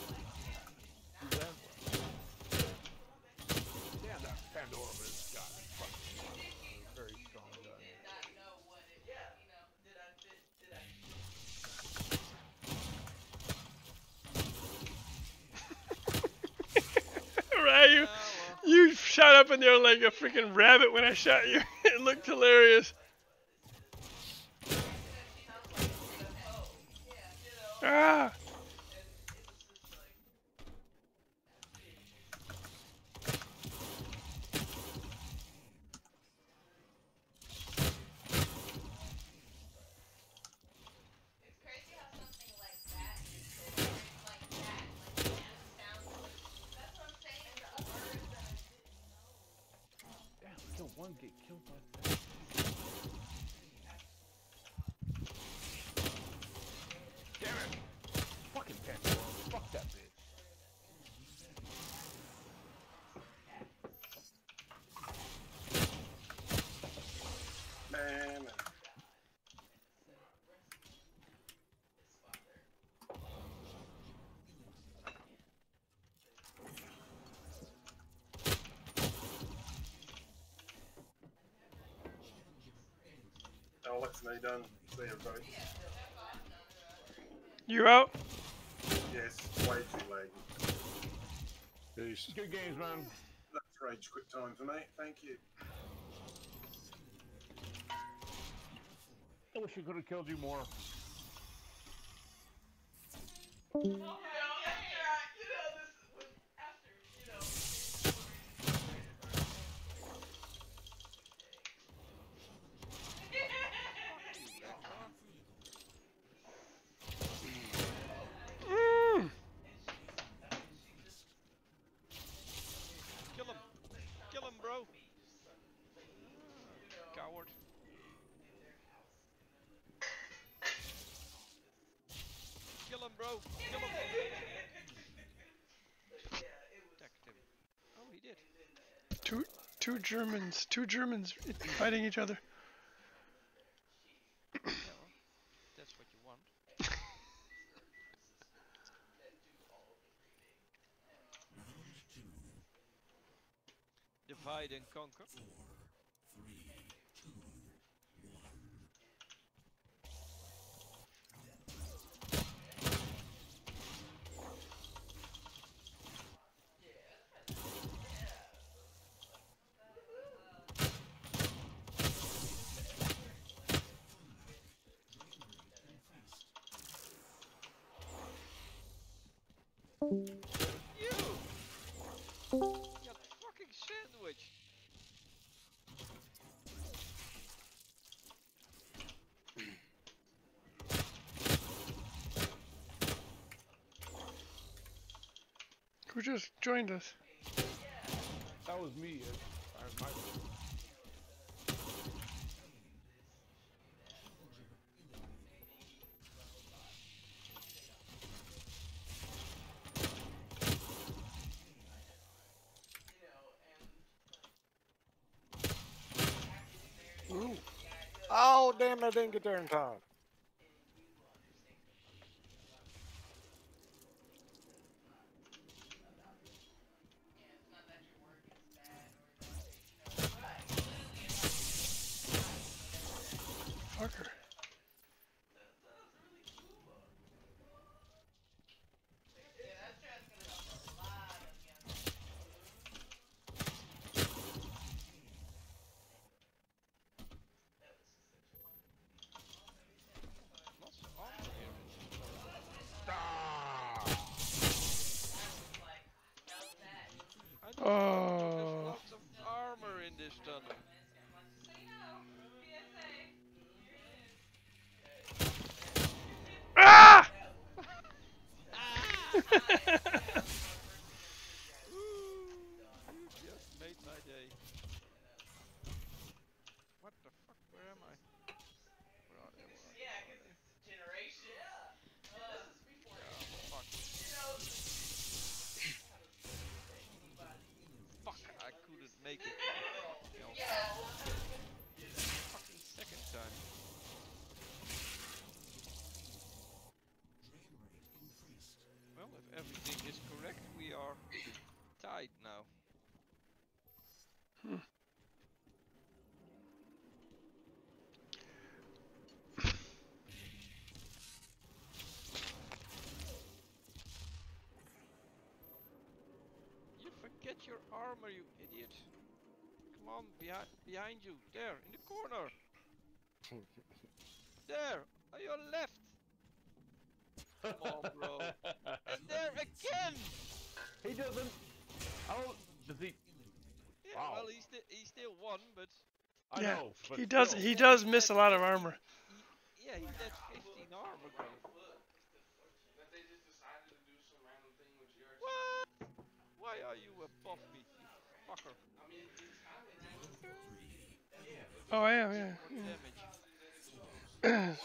Damn, that Pandora has got fucking very strong gun. Right, Yeah, well, you shot up in there like a freaking rabbit when I shot you. It looked hilarious. Ah! Damn, kill one, get killed by that. Damn it! Fucking Pandora. Fuck that bitch. Man. Oh, that's me done. See everybody. You out? Yes, way too laggy. Peace. Good games, man. That's rage quit time for me. Thank you. I wish I could have killed you more. Mm. Kill him! Kill him, bro! Coward. Kill him, bro! Kill him! Attacked him. Oh, he did. Two Germans fighting each other. Yeah, well, that's what you want. Divide and conquer. You! Got fucking sandwich! Who just joined us? That was me. My Ooh. Oh, damn, I didn't get there in time. Fucker. Lots of armor here. I don't know, there's Oh. lots of armor in this tunnel. Ah! You just made my day. What the fuck? Where am I? Where are they? Fuck. Fuck, I couldn't make it. Fucking second time. Well, if everything is correct, we are tied now. You forget your armor, you idiot. Come on, behind you. There, in the corner. There, on your left. Come on, bro. And there again! He doesn't. Oh, does he? Yeah, Wow. well, he still won, but I Yeah, know. But he does. still. He does miss a lot of armor. yeah, he had 15 armor, bro. What? Why are you above me, you fucker? Oh, I am. Yeah. Damage.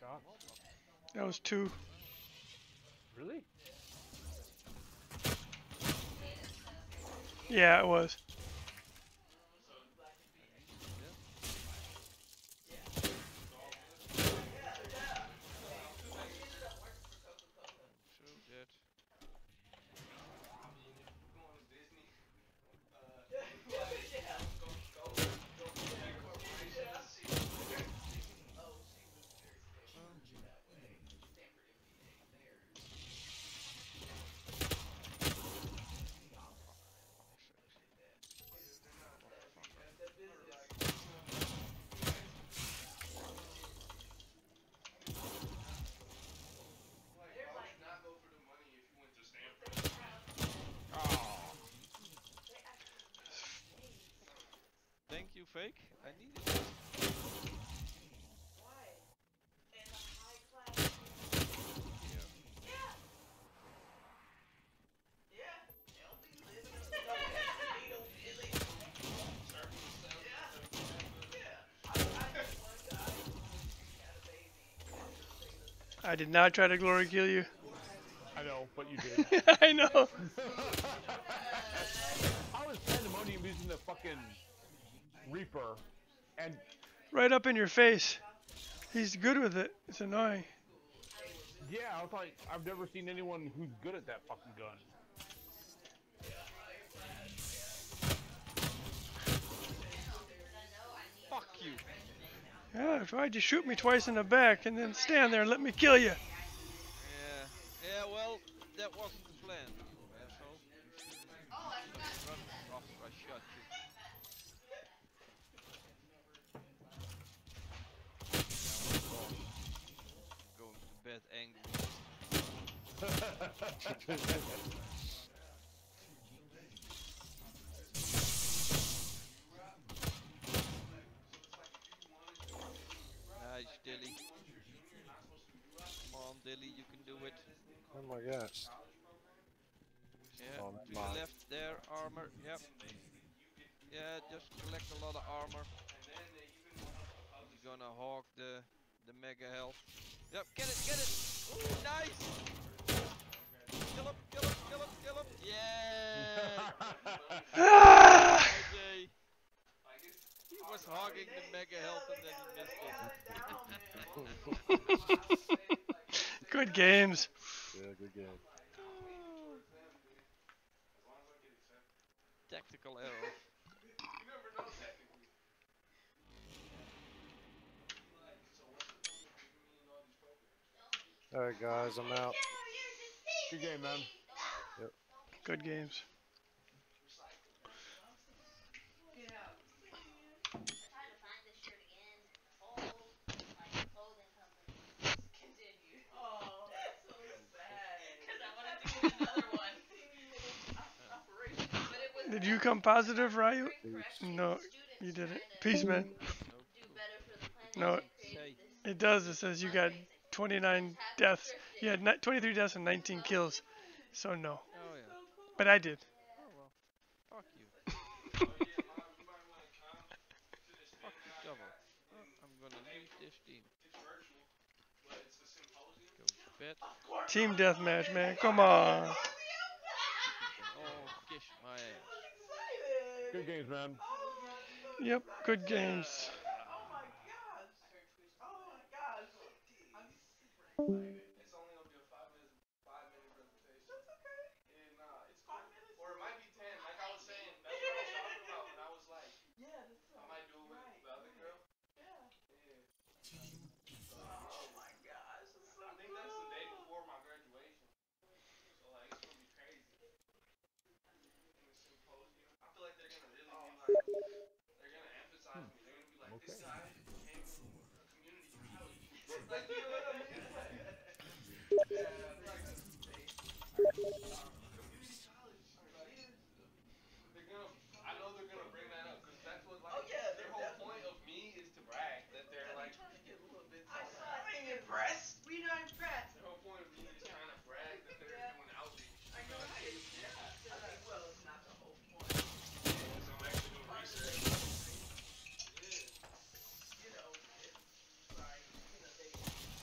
shot? That was 2. Really? Yeah, it was. So that. Thank you, Fake. I needed it. I did not try to glory kill you. I know, but you did. I know. I was pandemonium using the fucking Reaper, and Right up in your face. He's good with it. It's annoying. yeah, I was like, I've never seen anyone who's good at that fucking gun. Fuck you. Yeah, why'd you shoot me twice in the back and then stand there and let me kill you? Yeah. Yeah, well, that wasn't the plan, you asshole. You shouldn't run after I shot you. Going to bed angry. Nice, Dilly. Come on, Dilly, you can do it. Oh my gosh. Yeah, Oh, to my. the left there, armor. Yep. Yeah, just collect a lot of armor. You're gonna hog the mega health. Yep, get it, get it! Ooh, nice! Kill him, kill him, kill him, kill him! Yeah! Ah! RJ. He was hogging the mega health and then he missed it. Good games. Yeah, good game. Tactical error. Alright, guys, I'm out. Good game, man. Good games. Did you come positive, Ryu? No, you didn't. Peace, man. No, Say, it does. It says you got 29 deaths. You had 23 deaths and 19 kills. So no. oh yeah. But I did. Oh well. Fuck you. Fuck you double. Oh, I'm gonna leave this team. Go to bed. Team deathmatch, man. Come on. Oh, kiss my ass. Good games, man. Yep, good games. It's only gonna be a 5-minute presentation. That's okay. Yeah, nah, it's cool. Or it might be 10. Like I was saying, that's what I was talking about when I was like, I might do it with the other girl. Yeah. Oh my gosh, that's so I think that's the day before my graduation. So like it's gonna be crazy. In the symposium. I feel like they're gonna really be like, they're gonna emphasize me. They're gonna be like, this guy came from a community college. Like, you know what I mean? I know they're gonna bring that up because that's what like their whole point of me is to brag that they're like trying to get a little bit. I'm impressed. We're not impressed. Their whole point of me is trying to brag that they're doing outreach. I know. Well, it's not the whole point. So I'm actually doing research. You know, it's like, you know, they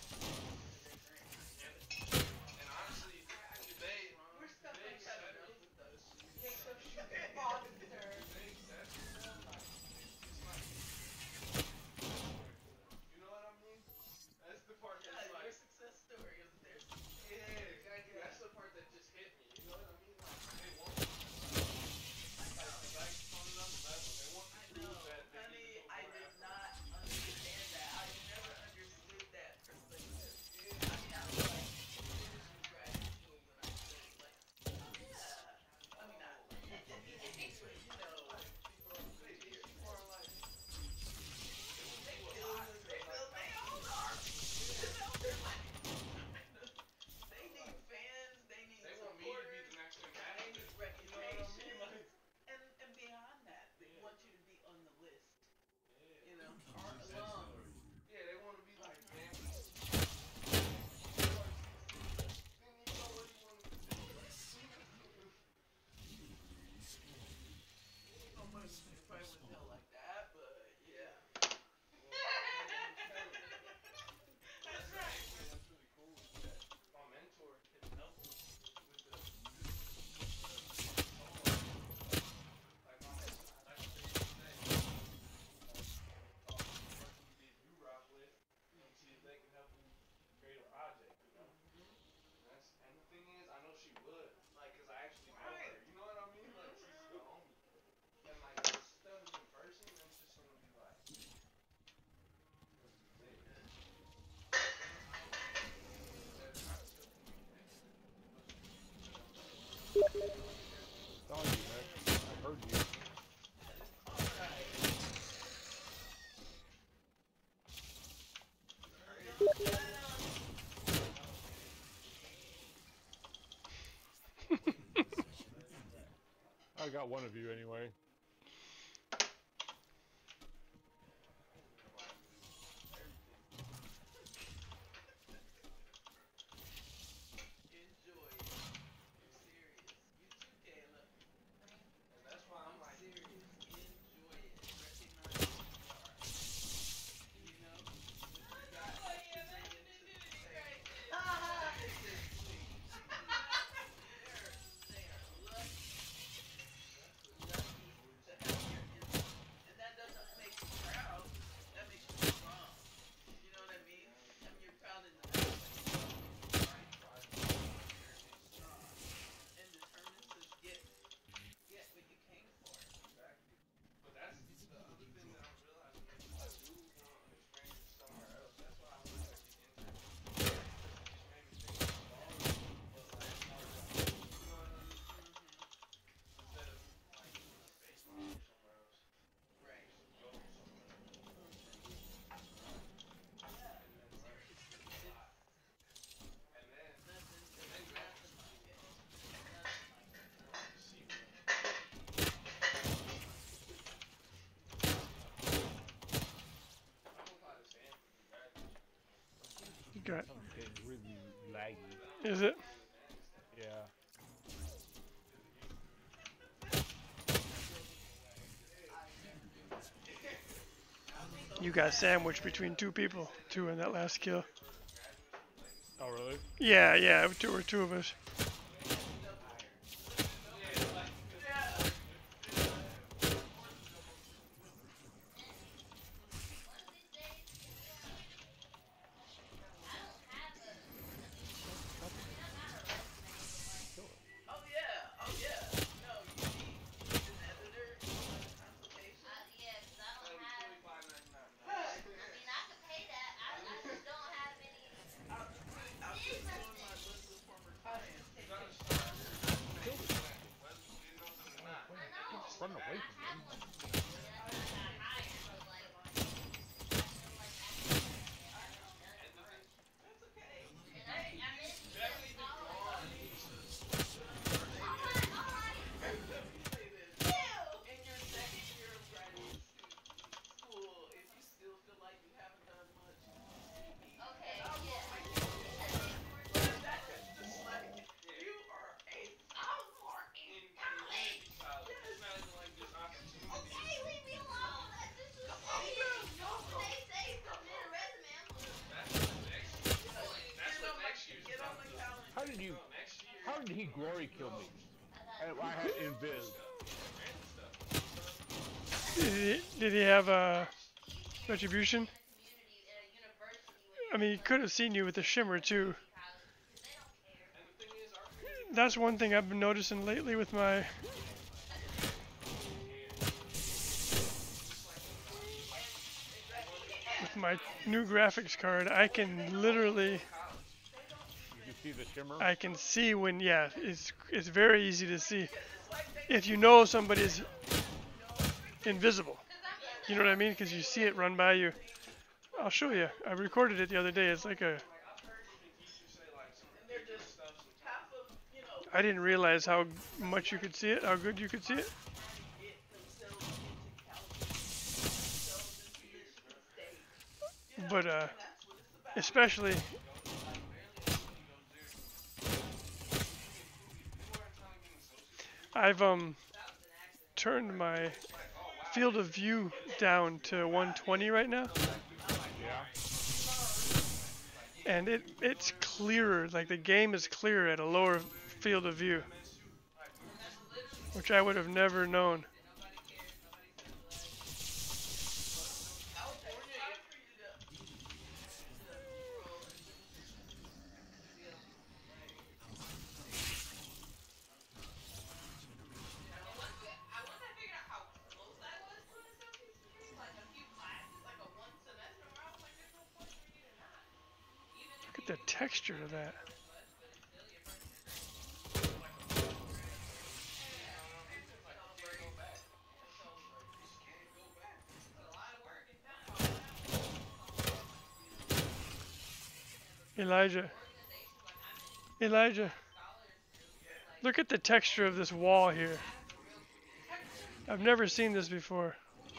I got one of you anyway. Got. It's really laggy. Is it? Yeah. You got sandwiched between two people, two in that last kill. Oh, really? Yeah, yeah, two of us. Run away from him. How did he glory kill me? I had invis. Did he have a retribution? I mean, he could have seen you with the shimmer too. That's one thing I've been noticing lately with my new graphics card. I can literally You can see the shimmer. I can see when, yeah, it's very easy to see if you know somebody's invisible. You know what I mean? Because you see it run by you. I'll show you. I recorded it the other day. It's like a. I didn't realize how much you could see it, how good you could see it. But especially. I've turned my field of view down to 120 right now. Yeah. And it's clearer, like the game is clearer at a lower field of view, which I would have never known. Look at the texture of that. Elijah, look at the texture of this wall here. I've never seen this before.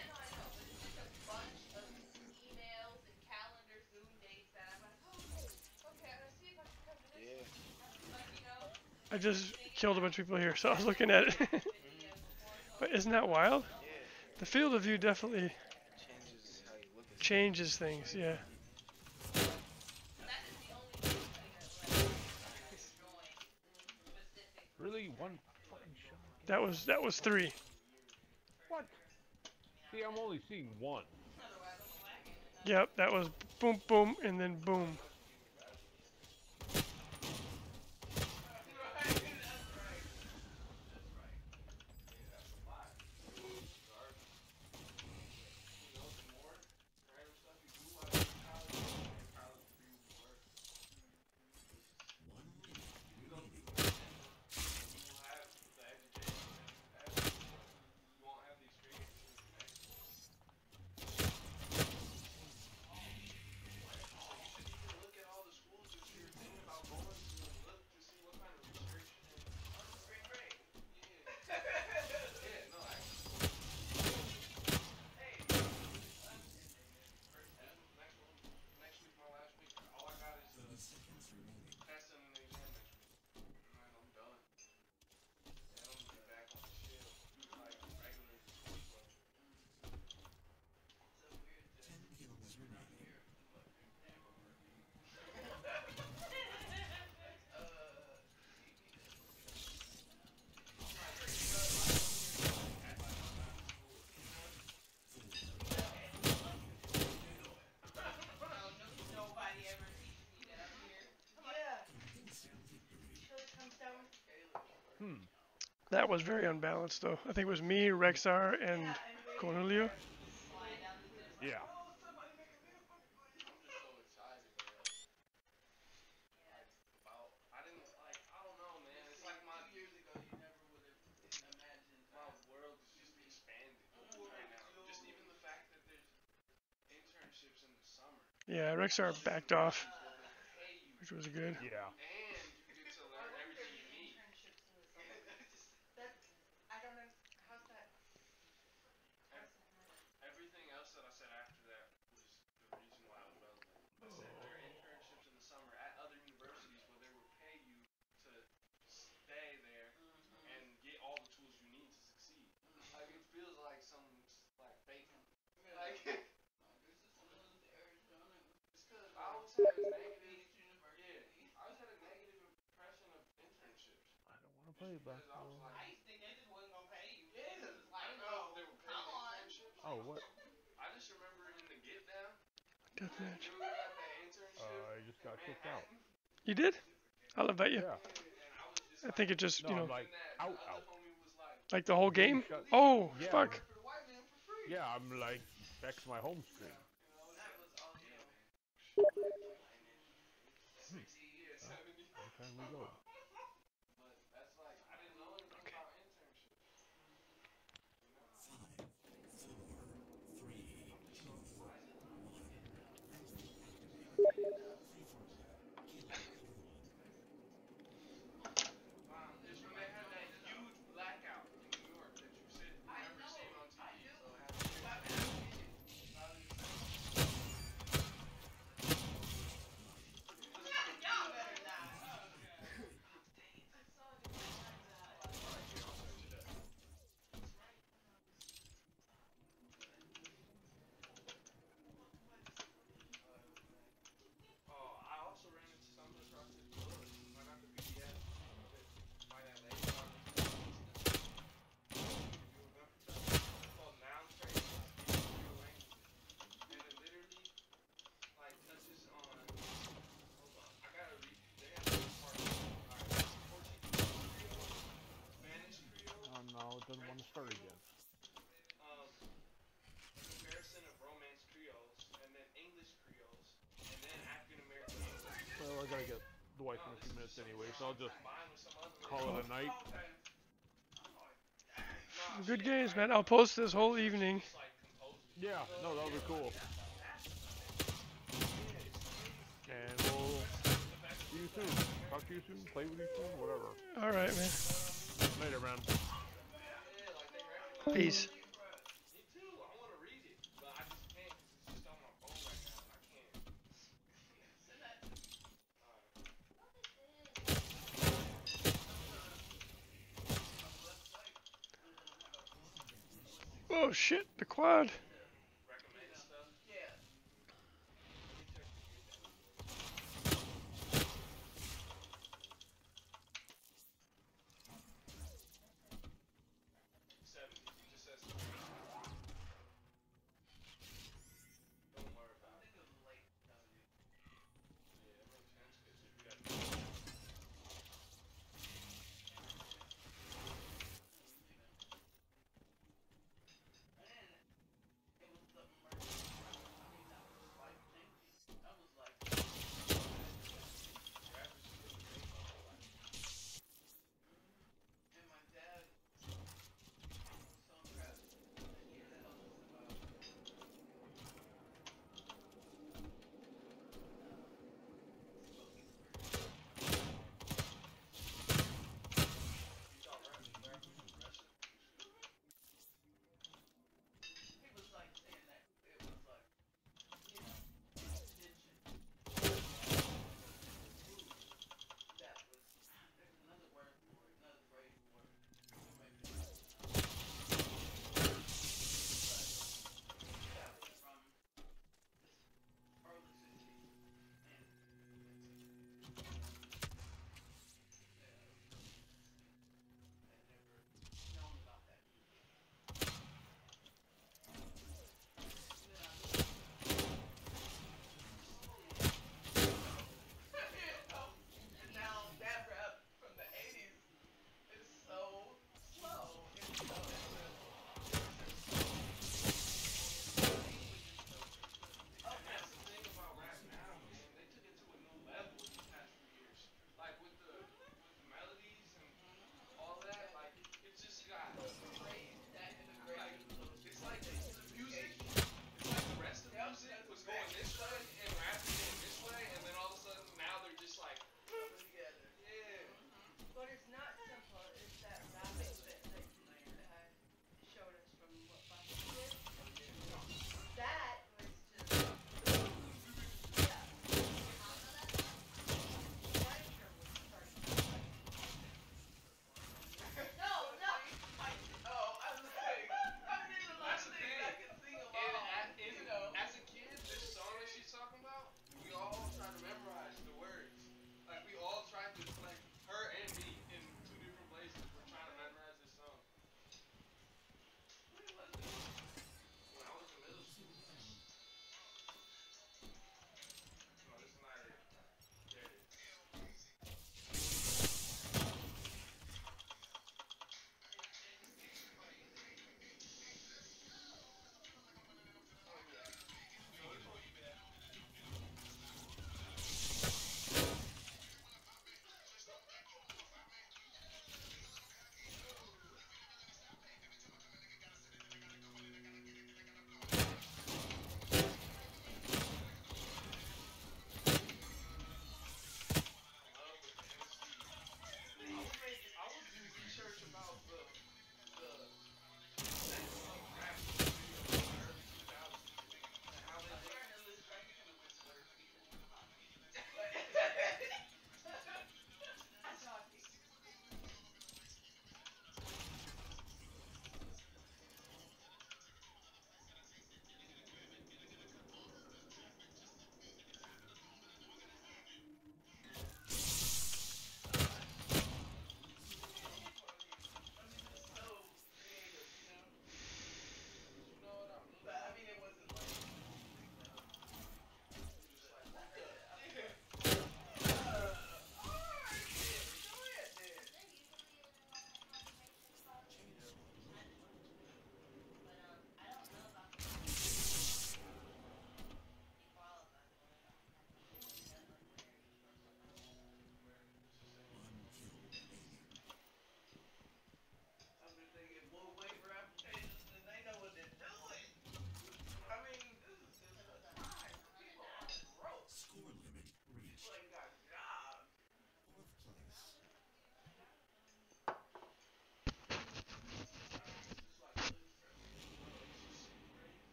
I just killed a bunch of people here, so I was looking at it. But isn't that wild? The field of view definitely changes things, yeah. Really? One fucking shot? That was 3. What? See, I'm only seeing one. Yep, that was boom, boom, and then boom. That was very unbalanced, though. I think it was me, Rexar, and Cornelio. Yeah. Yeah, Rexar backed off, which was good. Yeah. Everything else that I said after that was the reason why I was relevant. I said there are internships in the summer at other universities where they will pay you to stay there and get all the tools you need to succeed. Like it feels like some like bacon. Like it's because I always had a negative. Yeah, I always had a negative impression of internships. I don't want to play basketball. I used to think they just wasn't gonna pay you. Yeah, I don't know if they were paying internships. Oh, what? I just remember in the Get Down. Deathmatch. You were at that internship. I just got kicked out. You did? I'll invite you. Yeah. I think it just, No, you know, I'm like, out. like the whole game. Shut- Oh, Yeah. fuck. Yeah, I'm like, back to my home screen. What time we go? Doesn't want to start again. Comparison of Romance Creoles and then English Creoles and then African American. Well, I gotta get the wife in a few minutes anyway, so I'll just call it a night. Good games, man. I'll post this whole evening. Yeah, no, that'll be cool. And we'll see you soon. Talk to you soon. Play with you soon. Whatever. All right, man. Later, man. Peace. Me too. I want to read it, but I just can't because it's just on my phone right now, and I can't. Oh shit, the quad. Recommend stuff. It just says. Don't worry about it. Yeah, that makes sense because if you got.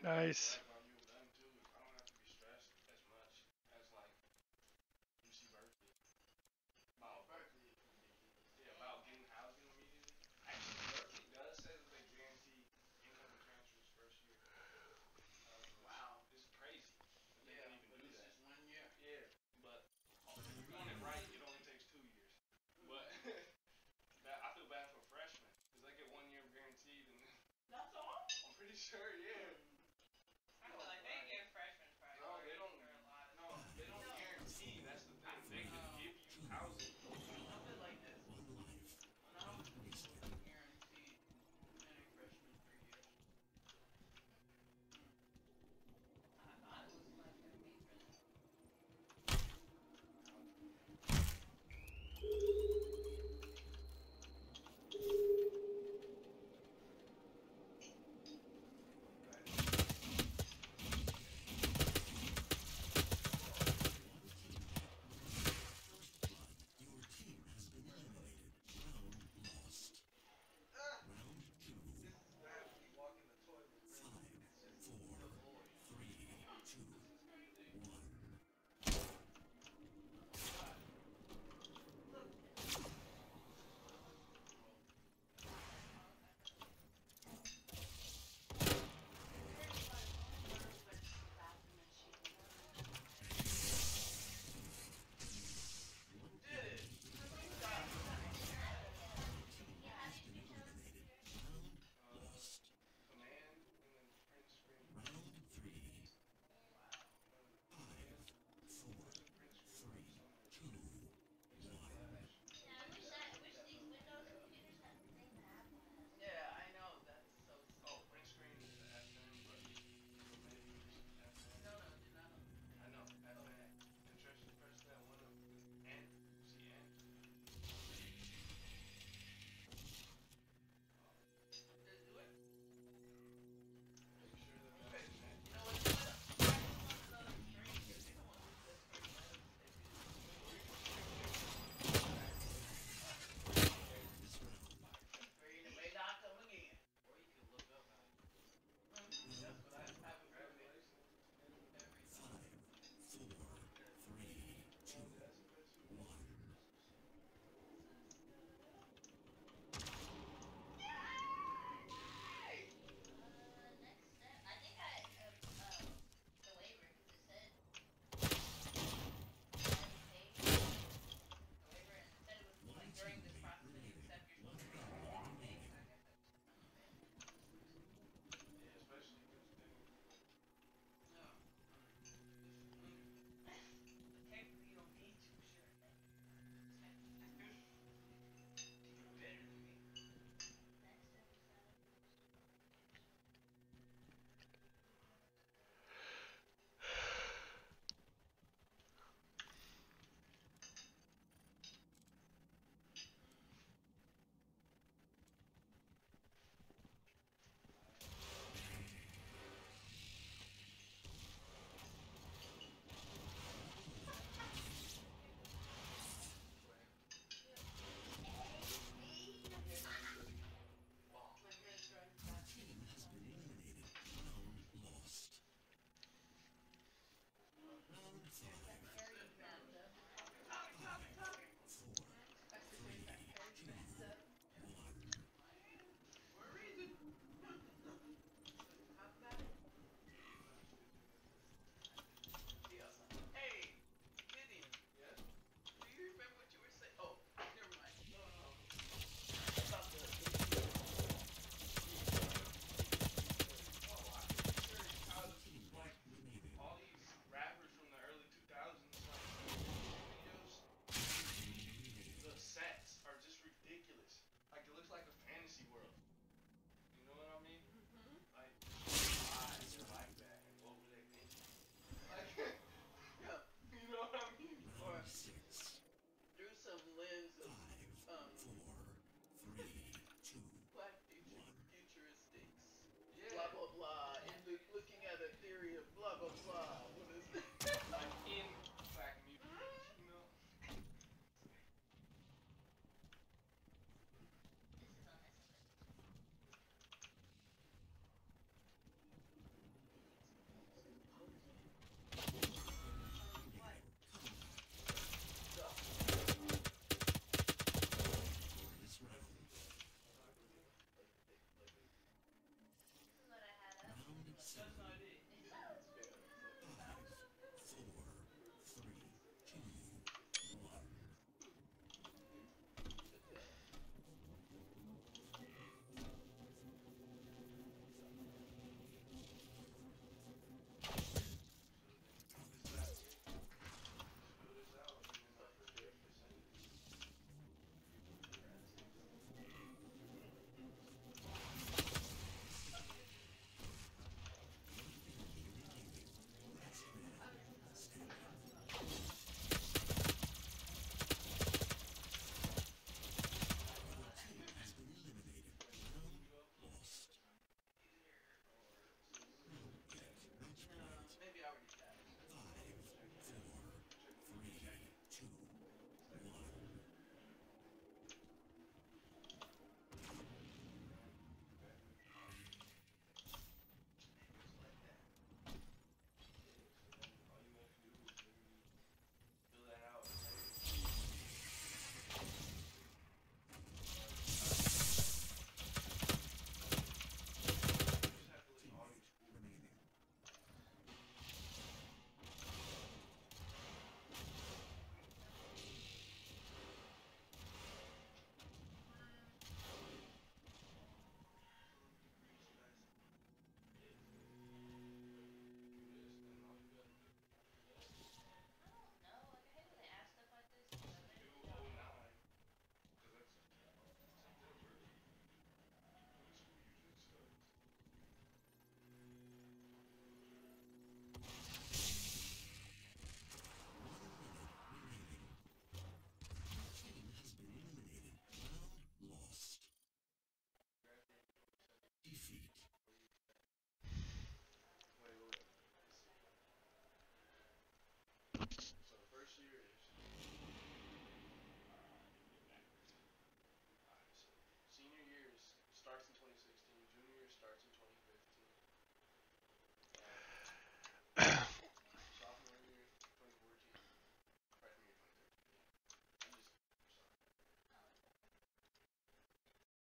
Nice. Sure, yeah.